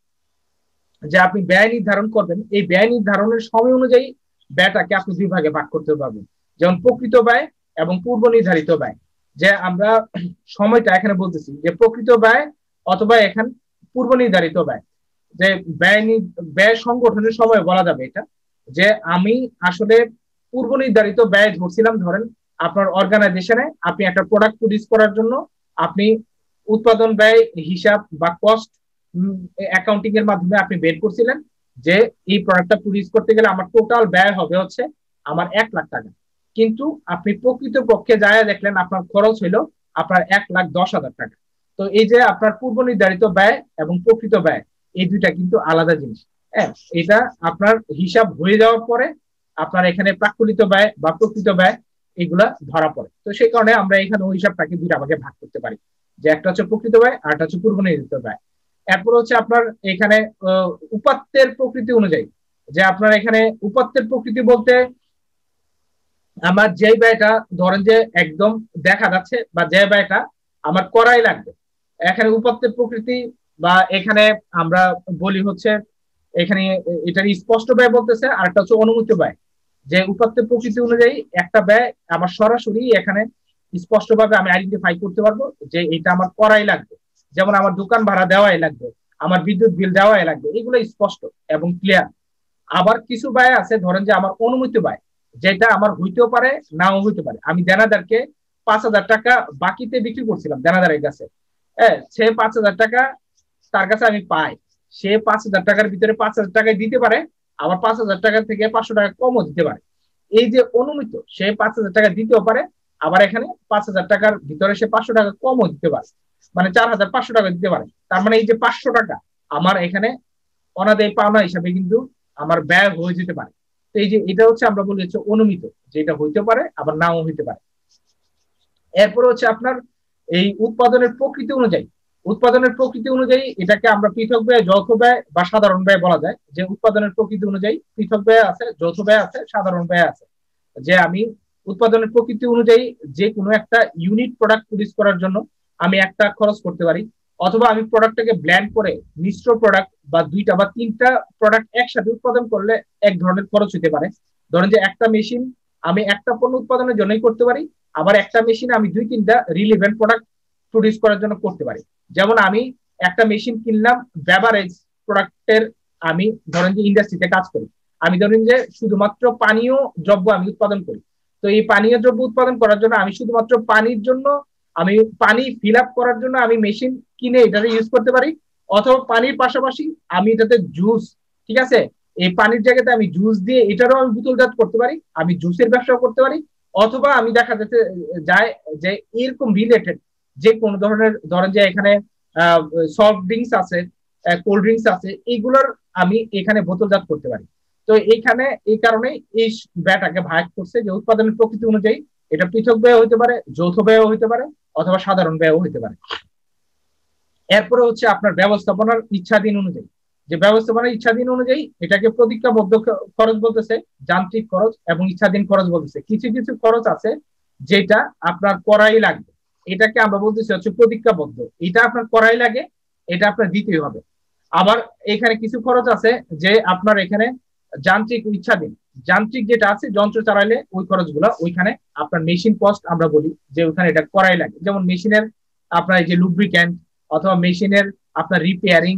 যে আপনি ব্যয় নির্ধারণ করবেন, এই ব্যয় নির্ধারণের সময় অনুযায়ী ব্যয়টাকে আপনি দুই ভাগে ভাগ করতে পারবেন, যেমন প্রকৃত ব্যয় এবং পূর্ব নির্ধারিত ব্যয়। যে আমরা সময়টা এখানে বলতেছি যে প্রকৃত ব্যয় অথবা এখানে পূর্ব নির্ধারিত ব্যয়, যে ব্যয় সংগঠনের সময় বলা যাবে এটা, যে আমি আসলে পূর্ব নির্ধারিত ব্যয় ধরছিলাম, ধরেন আপনার অর্গানাইজেশনে আপনি একটা প্রোডাক্ট প্রডিউস করার জন্য আপনি উৎপাদন ব্যয় হিসাব বা কস্ট অ্যাকাউন্টিং এর মাধ্যমে আপনি বের করছিলেন যে এই প্রোডাক্টটা প্রডিউস করতে গেলে আমার টোটাল ব্যয় হবে হচ্ছে আমার 1 লাখ টাকা, কিন্তু আপনি প্রকৃত পক্ষে যায় দেখলেন আপনার খরচ হইলো আপনার 1,10,000 টাকা। তো এই যে আপনার পূর্ব নির্ধারিত ব্যয় এবং প্রকৃত ব্যয়, এই দুইটা কিন্তু আলাদা জিনিস। হ্যাঁ, এটা আপনার হিসাব হয়ে যাওয়ার পরে আপনার এখানে প্রাক্কলিত ব্যয় বা প্রকৃত ব্যয় এগুলা ধরা পড়ে। তো সেই কারণে আমরা এখানে ওই হিসাবটাকে দুইটা ভাগে ভাগ করতে পারি, যে একটা হচ্ছে প্রকৃত ব্যয় আর একটা হচ্ছে পূর্ব নির্ধারিত ব্যয়। এরপর হচ্ছে আপনার এখানে উপাত্তের প্রকৃতি অনুযায়ী, যে আপনার এখানে উপাত্তের প্রকৃতি বলতে আমার যে ব্যয়টা ধরেন যে একদম দেখা যাচ্ছে বা যে ব্যয়টা আমার করাই লাগবে, এখানে উপাত্তের প্রকৃতি বা এখানে আমরা বলি হচ্ছে এখানে এটা স্পষ্ট ব্যয় বলতেছে, আর একটা হচ্ছে অনুমিত ব্যয়। যে উপাত্তের প্রকৃতি অনুযায়ী একটা ব্যয় আমার সরাসরি এখানে স্পষ্টভাবে আমি আইডেন্টিফাই করতে পারবো যে এটা আমার করাই লাগবে, যেমন আমার দোকান ভাড়া দেওয়াই লাগবে, আমার বিদ্যুৎ বিল দেওয়াই লাগবে, এগুলো স্পষ্ট এবং ক্লিয়ার। আবার কিছু ব্যয় আছে ধরেন যে আমার অনুমিত ব্যয়, যেটা আমার হইতেও পারে নাও হইতে পারে। আমি দেনাদারকে 5,000 টাকা বাকিতে বিক্রি করছিলাম দেনাদারের কাছে, হ্যাঁ, সে 5,000 টাকা তার কাছে আমি পাই, সে 5,000 টাকার ভিতরে 5,000 টাকায় দিতে পারে, আবার 5,000 টাকা থেকে 500 টাকা কমও দিতে পারে। এই যে অনুমিত, সে 5,000 টাকা দিতেও পারে, আবার এখানে 5,000 টাকার ভিতরে সে 500 টাকা কমও দিতে পারে, মানে 4,500 টাকা দিতে পারে। তার মানে এই যে 500 টাকা আমার এখানে অনাদায়ী পাওনা হিসাবে কিন্তু আমার ব্যয় হয়ে যেতে পারে। তো এই যে এটা হচ্ছে আমরা বলি হচ্ছে অনুমিত, যেটা হইতে পারে আবার নাও হইতে পারে। এরপরে হচ্ছে আপনার এই উৎপাদনের প্রকৃতি অনুযায়ী, উৎপাদনের প্রকৃতি অনুযায়ী এটাকে আমরা পৃথক ব্যয়, যৌথ ব্যয় বা সাধারণ ব্যয় বলা যায়। যে উৎপাদনের প্রকৃতি অনুযায়ী পৃথক ব্যয় আছে, যৌথ ব্যয় আছে, সাধারণ ব্যয় আছে। যে আমি উৎপাদনের প্রকৃতি অনুযায়ী যে কোনো একটা ইউনিট প্রোডাক্ট প্রডিউস করার জন্য আমি একটা খরচ করতে পারি, অথবা আমি প্রোডাক্টটাকে ব্ল্যান্ড করে মিশ্র প্রোডাক্ট বা 2টা বা 3টা প্রোডাক্ট একসাথে উৎপাদন করলে এক ধরনের খরচ হতে পারে। ধরেন যে একটা মেশিন আমি একটা পণ্য উৎপাদনের জন্যই করতে পারি, আবার একটা মেশিনে আমি 2-3টা রিলেভেন্ট প্রোডাক্ট প্রডিউস করার জন্য করতে পারি। যেমন আমি একটা মেশিন কিনলাম বেভারেজ প্রোডাক্টের, আমি ধরেন যে ইন্ডাস্ট্রিতে কাজ করি, আমি ধরেন যে শুধুমাত্র পানীয় দ্রব্য আমি উৎপাদন করি। তো এই পানীয় দ্রব্য উৎপাদন করার জন্য আমি শুধুমাত্র পানির জন্য, আমি পানি ফিল আপ করার জন্য আমি মেশিন কিনে এটাতে ইউজ করতে পারি, অথবা পানির পাশাপাশি আমি এটাতে জুস, ঠিক আছে, এই পানির জায়গাতে আমি জুস দিয়ে এটারও আমি বোতলজাত করতে পারি, আমি জুসের ব্যবসাও করতে পারি, অথবা আমি দেখা যাচ্ছে যায় যে এরকম রিলেটেড যে কোনো ধরনের, ধরেন যে এখানে সফট ড্রিঙ্কস আছে, কোল্ড ড্রিঙ্কস আছে, এইগুলোর আমি এখানে বোতলজাত করতে পারি। তো এইখানে এই কারণে এই ব্যয়টাকে ভাগ করছে যে উৎপাদনের প্রকৃতি অনুযায়ী এটা পৃথক ব্যয় হতে পারে, যৌথ ব্যয় হতে পারে, অথবা সাধারণ ব্যয় হতে পারে। এরপরে হচ্ছে আপনার ব্যবস্থাপনার ইচ্ছাধীন অনুযায়ী, যে ব্যবস্থাপনার ইচ্ছাধীন অনুযায়ী এটাকে প্রতিজ্ঞাবদ্ধ খরচ বলতেছে, যান্ত্রিক খরচ এবং ইচ্ছাধীন খরচ বলতেছে। কিছু কিছু খরচ আছে যেটা আপনার করাই লাগবে, এটাকে আমরা বলতেছি হচ্ছে প্রতিজ্ঞাবদ্ধ, এটা আপনার করাই লাগে, এটা আপনার দিতেই হবে। আবার এখানে কিছু খরচ আছে যে আপনার এখানে যান্ত্রিক ইচ্ছাধীন, যান্ত্রিক যেটা আছে যন্ত্র চালাইলে ওই খরচগুলো ওইখানে আপনার মেশিন কস্ট আমরা বলি যে ওইখানে এটা করাই লাগে। যেমন মেশিনের আপনার এই যে লুব্রিক্যান্ট অথবা মেশিনের আপনার রিপেয়ারিং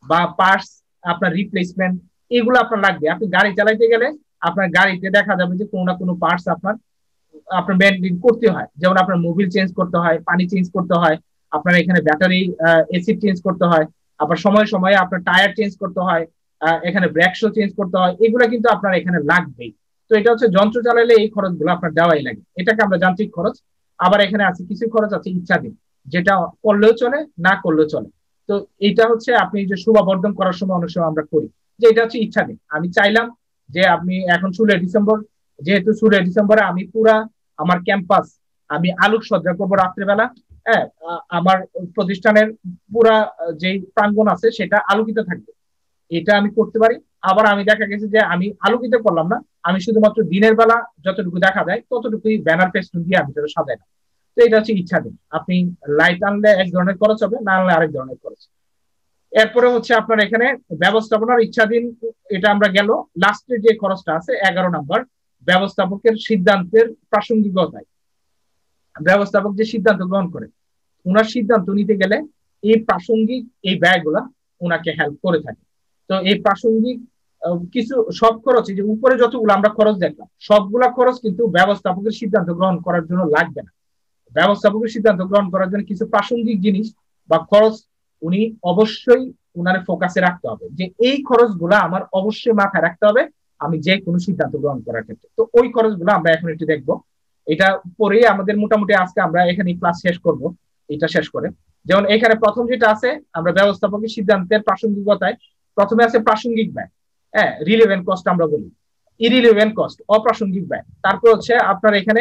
বা পার্টস, আপনার রিপ্লেসমেন্ট, এগুলো আপনার লাগবে। আপনি গাড়ি চালাইতে গেলে আপনার গাড়িতে দেখা যাবে যে কোনো না কোনো পার্টস আপনার মেনটেন করতে হয়। যেমন আপনার মোবিল চেঞ্জ করতে হয়, পানি চেঞ্জ করতে হয়, আপনার এখানে ব্যাটারি এসিড চেঞ্জ করতে হয়, আবার সময় সময়ে আপনার টায়ার চেঞ্জ করতে হয়, এখানে ব্রেক শো চেঞ্জ করতে হয়, এগুলো কিন্তু আপনার এখানে লাগবেই। তো এটা হচ্ছে যন্ত্র চালাইলে এই খরচগুলো আপনার দেওয়াই লাগে, এটাকে আমরা যান্ত্রিক খরচ। আবার এখানে আছে কিছু খরচ আছে ইচ্ছাধীন, যেটা করলেও চলে না করলেও চলে। তো এটা হচ্ছে আপনি যে শোভাবর্ধন করার সময় অনেক সময় আমরা করি, যে এটা হচ্ছে ইচ্ছাধীন। আমি চাইলাম যে আপনি এখন 16 ডিসেম্বর, যেহেতু 16 ডিসেম্বরে আমি পুরা আমার ক্যাম্পাস আমি আলোকসজ্জা করবো রাত্রেবেলা, হ্যাঁ, আমার প্রতিষ্ঠানের পুরা যে প্রাঙ্গণ আছে সেটা আলোকিত থাকবে, এটা আমি করতে পারি। আবার আমি দেখা গেছে যে আমি আলোকিত করলাম না, আমি শুধুমাত্র দিনের বেলা যতটুকু দেখা যায় ততটুকুই ব্যানার পেস্টুন দিয়ে আমি সেটা সাজাই না। তো এটা হচ্ছে ইচ্ছাধীন। আপনি লাইট আনলে এক ধরনের খরচ হবে, না আনলে আরেক ধরনের খরচ। এরপরে হচ্ছে আপনার এখানে ব্যবস্থাপনার ইচ্ছাধীন, এটা আমরা গেল। লাস্টের যে খরচটা আছে 11 নাম্বার, ব্যবস্থাপকের সিদ্ধান্তের প্রাসঙ্গিকতায়। ব্যবস্থাপক যে সিদ্ধান্ত গ্রহণ করে, ওনার সিদ্ধান্ত নিতে গেলে এই প্রাসঙ্গিক এই ব্যয়গুলা ওনাকে হেল্প করে থাকে। তো এই প্রাসঙ্গিক কিছু সব খরচ, যে উপরে যতগুলো আমরা খরচ দেখলাম সবগুলা খরচ কিন্তু ব্যবস্থাপকের সিদ্ধান্ত গ্রহণ করার জন্য লাগবে না। ব্যবস্থাপকের সিদ্ধান্ত গ্রহণ করার জন্য কিছু প্রাসঙ্গিক জিনিস বা খরচ উনি অবশ্যই উনার ফোকাসে রাখতে হবে, যে এই খরচগুলা আমার অবশ্যই মাথায় রাখতে হবে আমি যে কোনো সিদ্ধান্ত গ্রহণ করার ক্ষেত্রে। তো ওই খরচগুলো আমরা এখন একটু দেখবো। এটা পরে আমাদের মোটামুটি আজকে আমরা এখানে ক্লাস শেষ করব। এটা শেষ করে যেমন এখানে প্রথম যেটা আছে, আমরা ব্যবস্থাপকের সিদ্ধান্তের প্রাসঙ্গিকতায় প্রথমে আছে প্রাসঙ্গিক ব্যয়, হ্যাঁ, রিলেভেন্ট কস্ট আমরা বলি, ইরিলেভেন্ট কস্ট অপ্রাসঙ্গিক ব্যয়। তারপর হচ্ছে আপনার এখানে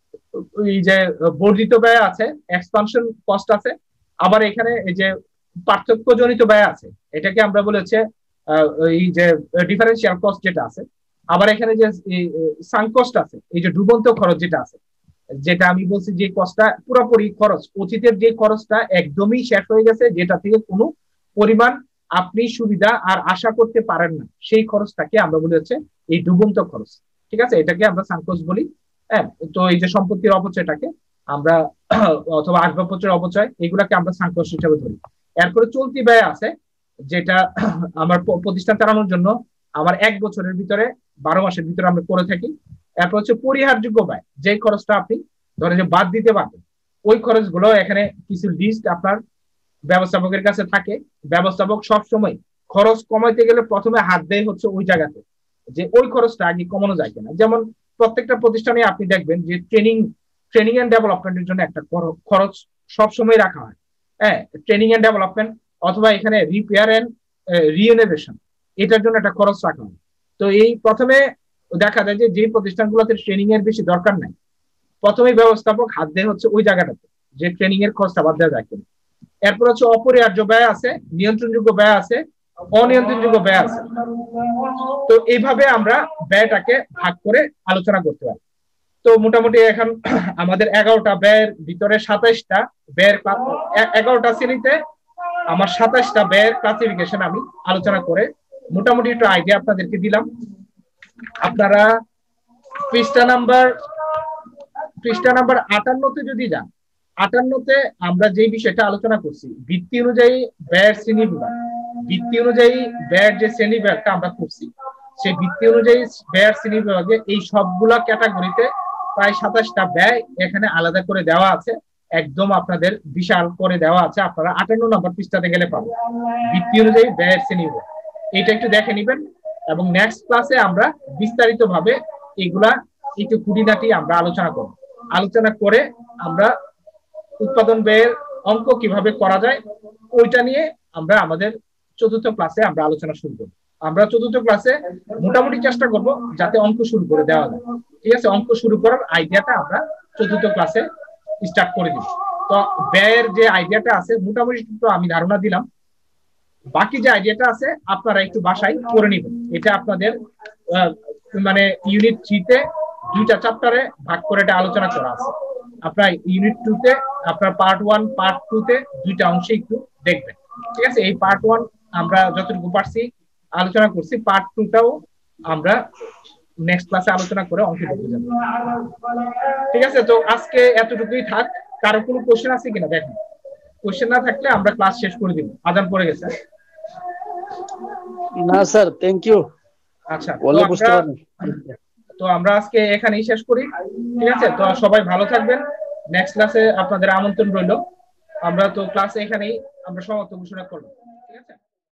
এই যে বর্ধিত ব্যয় আছে, এক্সপানশন কস্ট আছে। আবার এখানে এই যে পার্থক্যজনিত ব্যয় আছে, এটাকে আমরা বলেছে এই যে ডিফারেন্সিয়াল কস্ট যেটা আছে। আবার এখানে যে সাঙ্ক কস্ট আছে, এই যে ডুবন্ত খরচ যেটা আছে, যেটা আমি বলছি যে কস্টটা পুরোপুরি খরচ, অতীতের যে খরচটা একদমই শেষ হয়ে গেছে, যেটা থেকে কোনো পরিমাণ আপনি সুবিধা আর আশা করতে পারেন না, সেই খরচটাকে আমরা বলি হচ্ছে এই ডুবন্ত খরচ। ঠিক আছে, এটাকে আমরা সাঙ্ক কস্ট বলি। হ্যাঁ, তো এই যে সম্পত্তির অপচয়টাকে আমরা অথবা আসবাবপত্রের অপচয়, এগুলাকে আমরা সাঙ্ক কস্ট হিসেবে ধরি। এরপরে চলতি ব্যয় আছে, যেটা আমার প্রতিষ্ঠান চালানোর জন্য আমার 1 বছরের ভিতরে 12 মাসের ভিতরে আমরা করে থাকি। এরপর হচ্ছে পরিহারযোগ্য ব্যয়, যে খরচটা আপনি ধরেন যে বাদ দিতে পারবেন, ওই খরচগুলো এখানে কিছু লিস্ট আপনার ব্যবস্থাপকের কাছে থাকে। ব্যবস্থাপক সবসময় খরচ কমাইতে গেলে প্রথমে হাত দেয় হচ্ছে ওই জায়গাতে, যে ওই খরচটা আগে কমানো যায় কিনা। যেমন প্রত্যেকটা প্রতিষ্ঠানে আপনি দেখবেন যে ট্রেনিং এন্ড ডেভেলপমেন্টের জন্য একটা খরচ সবসময় রাখা হয়, হ্যাঁ, ট্রেনিং এন্ড ডেভেলপমেন্ট, অথবা এখানে রিপেয়ার এন্ড রিনোভেশন, এটার জন্য একটা খরচ রাখা হয়। তো এই প্রথমে দেখা যায় যে প্রতিষ্ঠানগুলোতে ট্রেনিং এর বেশি দরকার নাই, প্রথমে ব্যবস্থাপক হাত দেয় হচ্ছে ওই জায়গাটাতে, যে ট্রেনিং এর খরচটা বাদ দেওয়া যায় কিনা। এরপর হচ্ছে অপরিহার্য ব্যয় আছে, নিয়ন্ত্রণযোগ্য ব্যয় আছে, অনিয়ন্ত্রণযোগ্য ব্যয় আছে। তো এইভাবে আমরা ব্যয়টাকে ভাগ করে আলোচনা করতে পারি। তো মোটামুটি এখন আমাদের 11টা ব্যয়ের ভিতরে 27টা ব্যয়ের 11টা শ্রেণীতে আমার 27টা ব্যয়ের ক্লাসিফিকেশন আমি আলোচনা করে মোটামুটি একটু আইডিয়া আপনাদেরকে দিলাম। আপনারা পৃষ্ঠা নাম্বার 58তে যদি যান, 58তে আমরা যে বিষয়টা আলোচনা করছি, ভিত্তি অনুযায়ী ব্যয়ের শ্রেণী বিভাগ, ভিত্তি অনুযায়ী ব্যয়ের যে শ্রেণী বিভাগটা আমরা করছি, সেই ভিত্তি অনুযায়ী ব্যয়ের শ্রেণী বিভাগে এই সবগুলা ক্যাটাগরিতে প্রায় 27টা ব্যয় এখানে আলাদা করে দেওয়া আছে, একদম আপনাদের বিশাল করে দেওয়া আছে। আপনারা 58 নম্বর পৃষ্ঠাতে গেলে পাবেন ভিত্তি অনুযায়ী ব্যয়ের শ্রেণী বিভাগ। এটা একটু দেখে নিবেন এবং নেক্সট ক্লাসে আমরা বিস্তারিত ভাবে এগুলা একটু খুঁটিনাটি আমরা আলোচনা করব। আলোচনা করে আমরা উৎপাদন ব্যয়ের অঙ্ক কিভাবে করা যায় ওইটা নিয়ে আমরা আমাদের 4র্থ ক্লাসে আমরা আলোচনা শুরু করব। আমরা 4র্থ ক্লাসে মোটামুটি চেষ্টা করব যাতে অঙ্ক শুরু করে দেওয়া যায়। ঠিক আছে, অঙ্ক শুরু করার আইডিয়াটা আমরা 4র্থ ক্লাসে স্টার্ট করে দিব। তো ব্যয়ের যে আইডিয়াটা আছে মোটামুটি কিন্তু আমি ধারণা দিলাম, বাকি যে আইডিয়াটা আছে আপনারা একটু বাসায় করে নেবেন। এটা আপনাদের মানে ইউনিট 3-তে 2টা চ্যাপ্টারে ভাগ করে এটা আলোচনা করা আছে। আপনার ইউনিট 2-তে আপনার পার্ট 1 পার্ট 2-তে 2টা অংশে একটু দেখবেন। ঠিক আছে, এই পার্ট 1 আমরা যতটুকু পারছি আলোচনা করছি, পার্ট 2টাও আমরা নেক্সট ক্লাসে আলোচনা করে অংশ দেখতে যাব। ঠিক আছে, তো আজকে এতটুকুই থাক। কারো কোনো কোশ্চেন আছে কিনা দেখেন, কোশ্চেন না থাকলে আমরা ক্লাস শেষ করে দিব, আজান পড়ে গেছে। না স্যার, থ্যাংক ইউ, আচ্ছা, বলে বুঝতে পারবেন। তো আমরা আজকে এখানেই শেষ করি, ঠিক আছে? তো সবাই ভালো থাকবেন, নেক্সট ক্লাসে আপনাদের আমন্ত্রণ রইল। আমরা তো ক্লাসে এখানেই আমরা সমাপ্ত ঘোষণা করবো, ঠিক আছে?